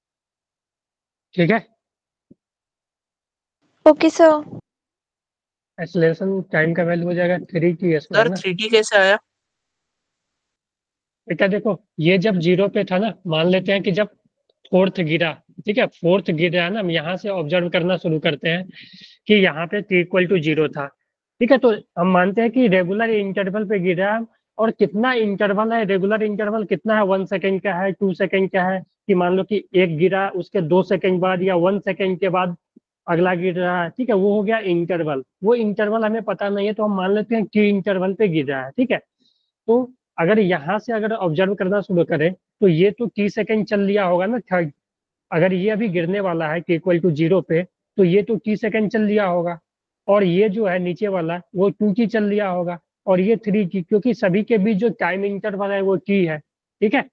ठीक है, ओके सर। एक्सेलरेशन टाइम का वैल्यू हो जाएगा 3t² सर ना। 3t कैसे आया? बेटा देखो, ये जब 0 पे था ना, मान लेते हैं कि जब फोर्थ गिरा, ठीक है, फोर्थ गिरा ना, हम यहाँ से ऑब्जर्व करना शुरू करते हैं कि यहाँ पे t=0 था, ठीक है। तो हम मानते हैं कि रेगुलर इंटरवल पे गिरा है, और कितना इंटरवल है, रेगुलर इंटरवल कितना है, 1 सेकेंड का है, 2 सेकेंड का है, कि मान लो कि एक गिरा उसके 2 सेकेंड बाद या 1 सेकेंड के बाद अगला गिर रहा है, ठीक है, वो हो गया इंटरवल। वो इंटरवल हमें पता नहीं है, तो हम मान लेते हैं टी इंटरवल पे गिर रहा है, ठीक है। तो अगर यहाँ से अगर ऑब्जर्व करना शुरू करें, तो ये तो टी सेकेंड चल लिया होगा ना थर्ड। अगर ये अभी गिरने वाला है t=0 पे, तो ये तो टी सेकेंड चल लिया होगा, और ये जो है नीचे वाला वो 2t चल लिया होगा, और ये 3t, क्योंकि सभी के बीच जो टाइम इंटरवल है वो t है, ठीक है।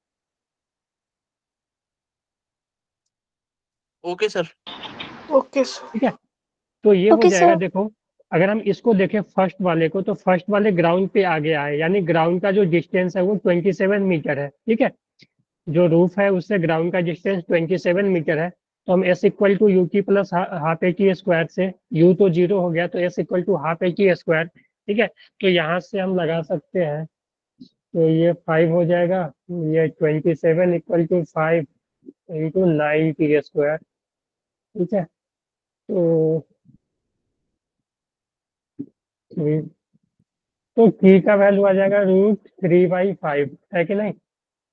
Okay sir. Okay sir. ठीक है, तो ये हो ओके जाएगा। सर। देखो, अगर हम इसको देखें फर्स्ट वाले को, तो फर्स्ट वाले ग्राउंड पे आ गया है, यानी ग्राउंड का जो डिस्टेंस है वो 27 मीटर है, ठीक है। जो रूफ है उससे ग्राउंड का डिस्टेंस 27 मीटर है। तो हम s=ut + हाफ at² से, u तो 0 हो गया, तो s=हाफ at², ठीक है। तो यहाँ से हम लगा सकते हैं, तो ये 5 हो जाएगा, ये 27 = 5 × 9t², ठीक है। तो तो t का वैल्यू आ जाएगा √3/5, है कि नहीं।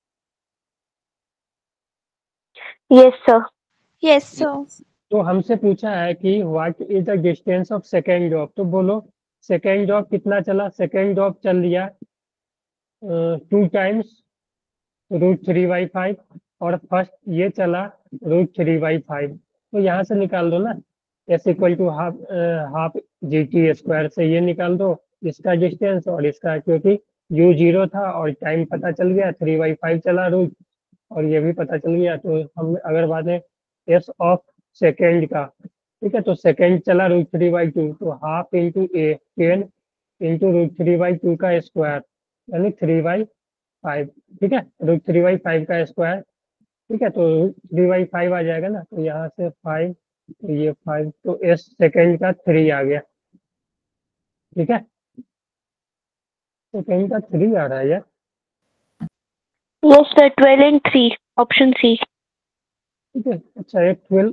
Yes, sir. Yes sir. तो हमसे पूछा है कि what is the distance of second drop, तो बोलो सेकेंड ड्रॉप कितना चला। सेकेंड ड्रॉप चल लिया 2 टाइम्स √3/5, और फर्स्ट ये चला √3/5। तो यहाँ से निकाल दो ना, s=हाफ gt² से ये निकाल दो इसका डिस्टेंस और इसका, क्योंकि u 0 था और टाइम पता चल गया, 3/5 चला रूट, और ये भी पता चल गया। तो हम अगर बात है s ऑफ सेकेंड का, ठीक है, तो सेकेंड चला √3/2, तो हाफ इंटू ए 10 इंटू √3/2 का स्क्वायर, यानी 3/5, ठीक है, √3/5 का स्क्वायर, ठीक है। तो 3/5 आ जाएगा ना, तो यहाँ से 5, तो ये 5, तो एस सेकेंड का 3 आ गया, ठीक है। सेकेंड का 3 आ रहा है यार, Yes, sir. 12 and 3. Option C. ठीक है। अच्छा, एक 12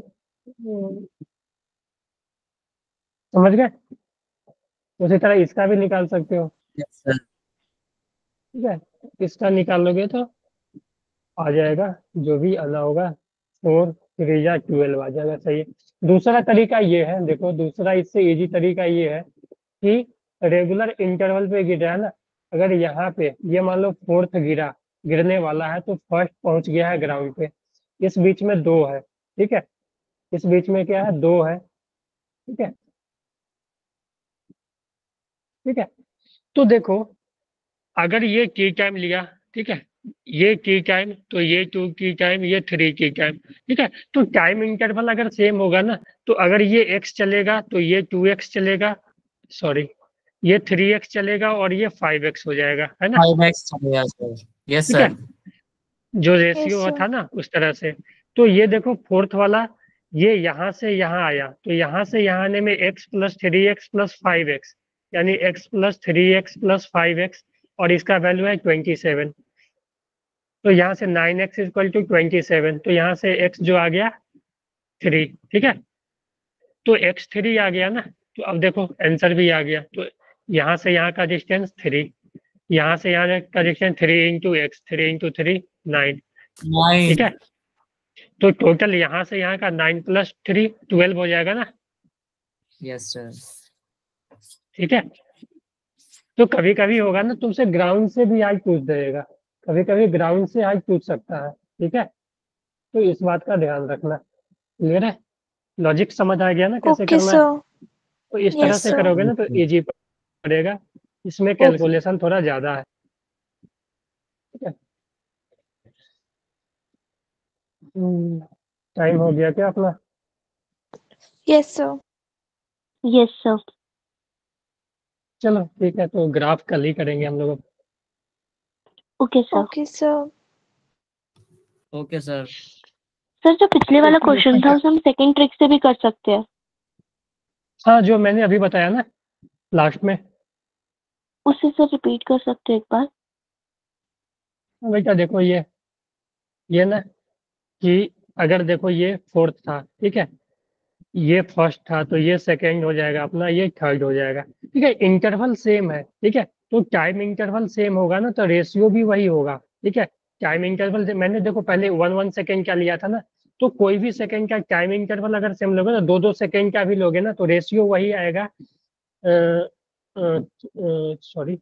समझ गए। उसी तरह इसका भी निकाल सकते हो, यस सर। ठीक है। इसका निकालोगे तो आ जाएगा, जो भी आना होगा 4 3 या 12 आ जाएगा, सही है। दूसरा तरीका ये है, देखो दूसरा इससे इजी तरीका ये है कि रेगुलर इंटरवल पे गिर रहा है ना, अगर यहाँ पे ये मान लो फोर्थ गिरने वाला है, तो फर्स्ट पहुंच गया है ग्राउंड पे, इस बीच में 2 है, ठीक है, इस बीच में क्या है, 2 है, ठीक है, ठीक है। तो देखो, अगर ये टी टाइम लिया, ठीक है, ये टी टाइम, तो ये 2t टाइम, ये 3t टाइम, ठीक है। तो टाइम इंटरवल अगर सेम होगा ना, तो अगर ये x चलेगा तो ये 2x चलेगा, सॉरी, ये 3x चलेगा, और ये 5x हो जाएगा, है ना, 5x चलेगा सर। यस ठीक है। सर। जो यस रेशियो सर। था ना उस तरह से। तो ये देखो फोर्थ वाला, ये यहाँ से यहाँ आया, तो यहाँ से यहाँ आने में x + 3x + 5x, यानी x + 3x + 5x, और इसका वैल्यू है 27। तो यहाँ से 9x = 27, तो यहाँ से x जो आ गया 3, ठीक है। तो x 3 आ गया ना, तो अब देखो आंसर भी आ गया। तो यहाँ से यहाँ का डिस्टेंस 3, यहाँ से यहाँ का डिस्टेंस 3 × x, 3 × 3 9, ठीक 9। है। तो टोटल यहाँ से यहाँ का 9 + 3 12 हो जाएगा ना, यस सर। ठीक है। तो कभी कभी होगा ना, तुमसे ग्राउंड से भी हाइट पूछ देगा, कभी कभी ग्राउंड से हाइट पूछ सकता है, ठीक है। तो इस बात का ध्यान रखना, क्लियर है। लॉजिक समझ आ गया ना कैसे ओके करना है। सर। तो इस तरह यस से सर। करोगे ना तो इजी पड़ेगा, इसमें कैलकुलेशन थोड़ा ज्यादा है, ठीक है। टाइम हो गया क्या अपना। Yes sir. Yes, sir. चलो ठीक है, तो ग्राफ कल ही करेंगे हम लोग। Okay, sir. Okay sir. Okay sir. Sir जो पिछले वाला देखो, क्वेश्चन था इसका उसे हम सेकंड ट्रिक से भी कर सकते हैं। हाँ, जो मैंने अभी बताया ना लास्ट में। उसे सर रिपीट कर सकते हैं एक बार? बेटा देखो ये ना कि अगर देखो ये फोर्थ था, ठीक है, ये फर्स्ट था, तो ये सेकंड हो जाएगा अपना, ये थर्ड हो जाएगा, ठीक है। इंटरवल सेम है, ठीक है, तो टाइम इंटरवल सेम होगा ना, तो रेशियो भी वही होगा, ठीक है। टाइम इंटरवल मैंने देखो पहले 1 1 सेकंड का लिया था ना, तो कोई भी सेकंड का टाइम इंटरवल अगर सेम लोगे ना, 2 2 सेकंड का भी लोगे ना, तो रेशियो वही आएगा, सॉरी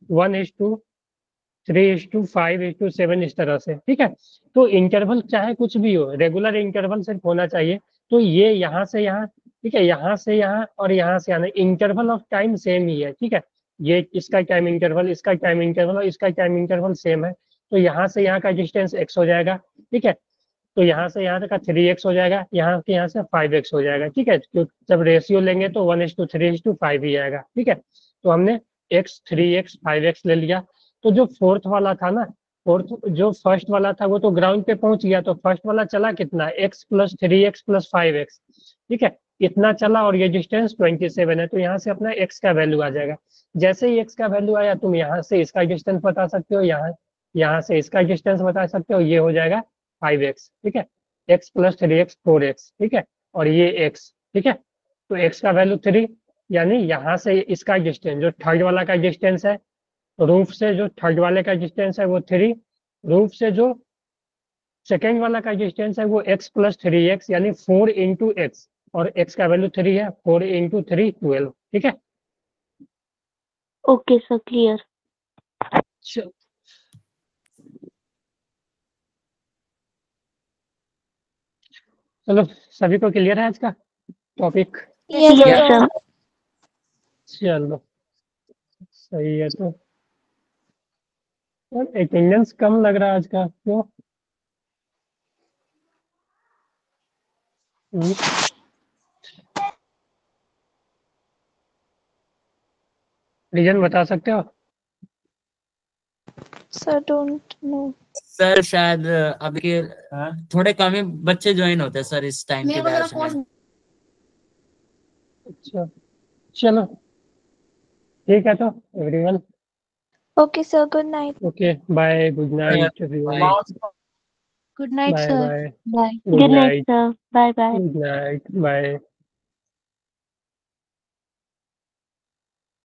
1:3:5:7 इस तरह से, ठीक है। तो इंटरवल चाहे कुछ भी हो, रेगुलर इंटरवल सिर्फ होना चाहिए। तो ये यहाँ से यहाँ, ठीक है, यहाँ से यहाँ और यहाँ से यहाँ, इंटरवल ऑफ टाइम सेम ही है, ठीक है। ये इसका टाइम इंटरवल, इसका टाइम इंटरवल और इसका टाइम इंटरवल सेम है, तो यहाँ से यहाँ का डिस्टेंस x हो जाएगा, ठीक है। तो यहाँ से यहाँ का 3x हो जाएगा, यहाँ के यहाँ से 5x हो जाएगा, ठीक है। तो जब रेशियो लेंगे तो 1:3:5 ही आएगा, ठीक है। तो हमने x 3x 5x ले लिया। तो जो फोर्थ वाला था ना, फोर्थ जो फर्स्ट वाला था वो तो ग्राउंड पे पहुंच गया, तो फर्स्ट वाला चला कितना, x + 3x + 5x, ठीक है, इतना चला और ये डिस्टेंस 27 है, तो यहाँ से अपना x का वैल्यू आ जाएगा। जैसे ही x का वैल्यू आया, तुम यहाँ से इसका डिस्टेंस बता सकते हो, यहाँ से इसका डिस्टेंस बता सकते हो, ये हो जाएगा 5x, ठीक है, x + 3x 4x, ठीक है, और ये x, ठीक है। तो x का वैल्यू 3, यानी यहाँ से इसका डिस्टेंस, जो थर्ड वाला का डिस्टेंस है, रूफ से जो थर्ड वाले का डिस्टेंस है वो 3, रूफ से जो सेकेंड वाला का डिस्टेंस है वो x + 3x, यानी 4 × x, और x का वैल्यू 3 है, 4 × 3 12, ठीक है। Okay sir, clear. चलो, सभी को क्लियर है आज का topic? Yes, yes sir. Sir. चलो सही है। तो अटेंडेंस कम लग रहा है आज का, क्यों? रीजन बता सकते हो? Sir, don't know. सर शायद अभी के थोड़े कम ही बच्चे ज्वाइन होते हैं सर इस टाइम के बैच में। अच्छा, चलो ठीक है। तो everyone, Okay, sir. Good night. Okay, bye, good night everyone, good night bye sir. Bye, bye. Good good night night, sir, bye bye. Good night, bye.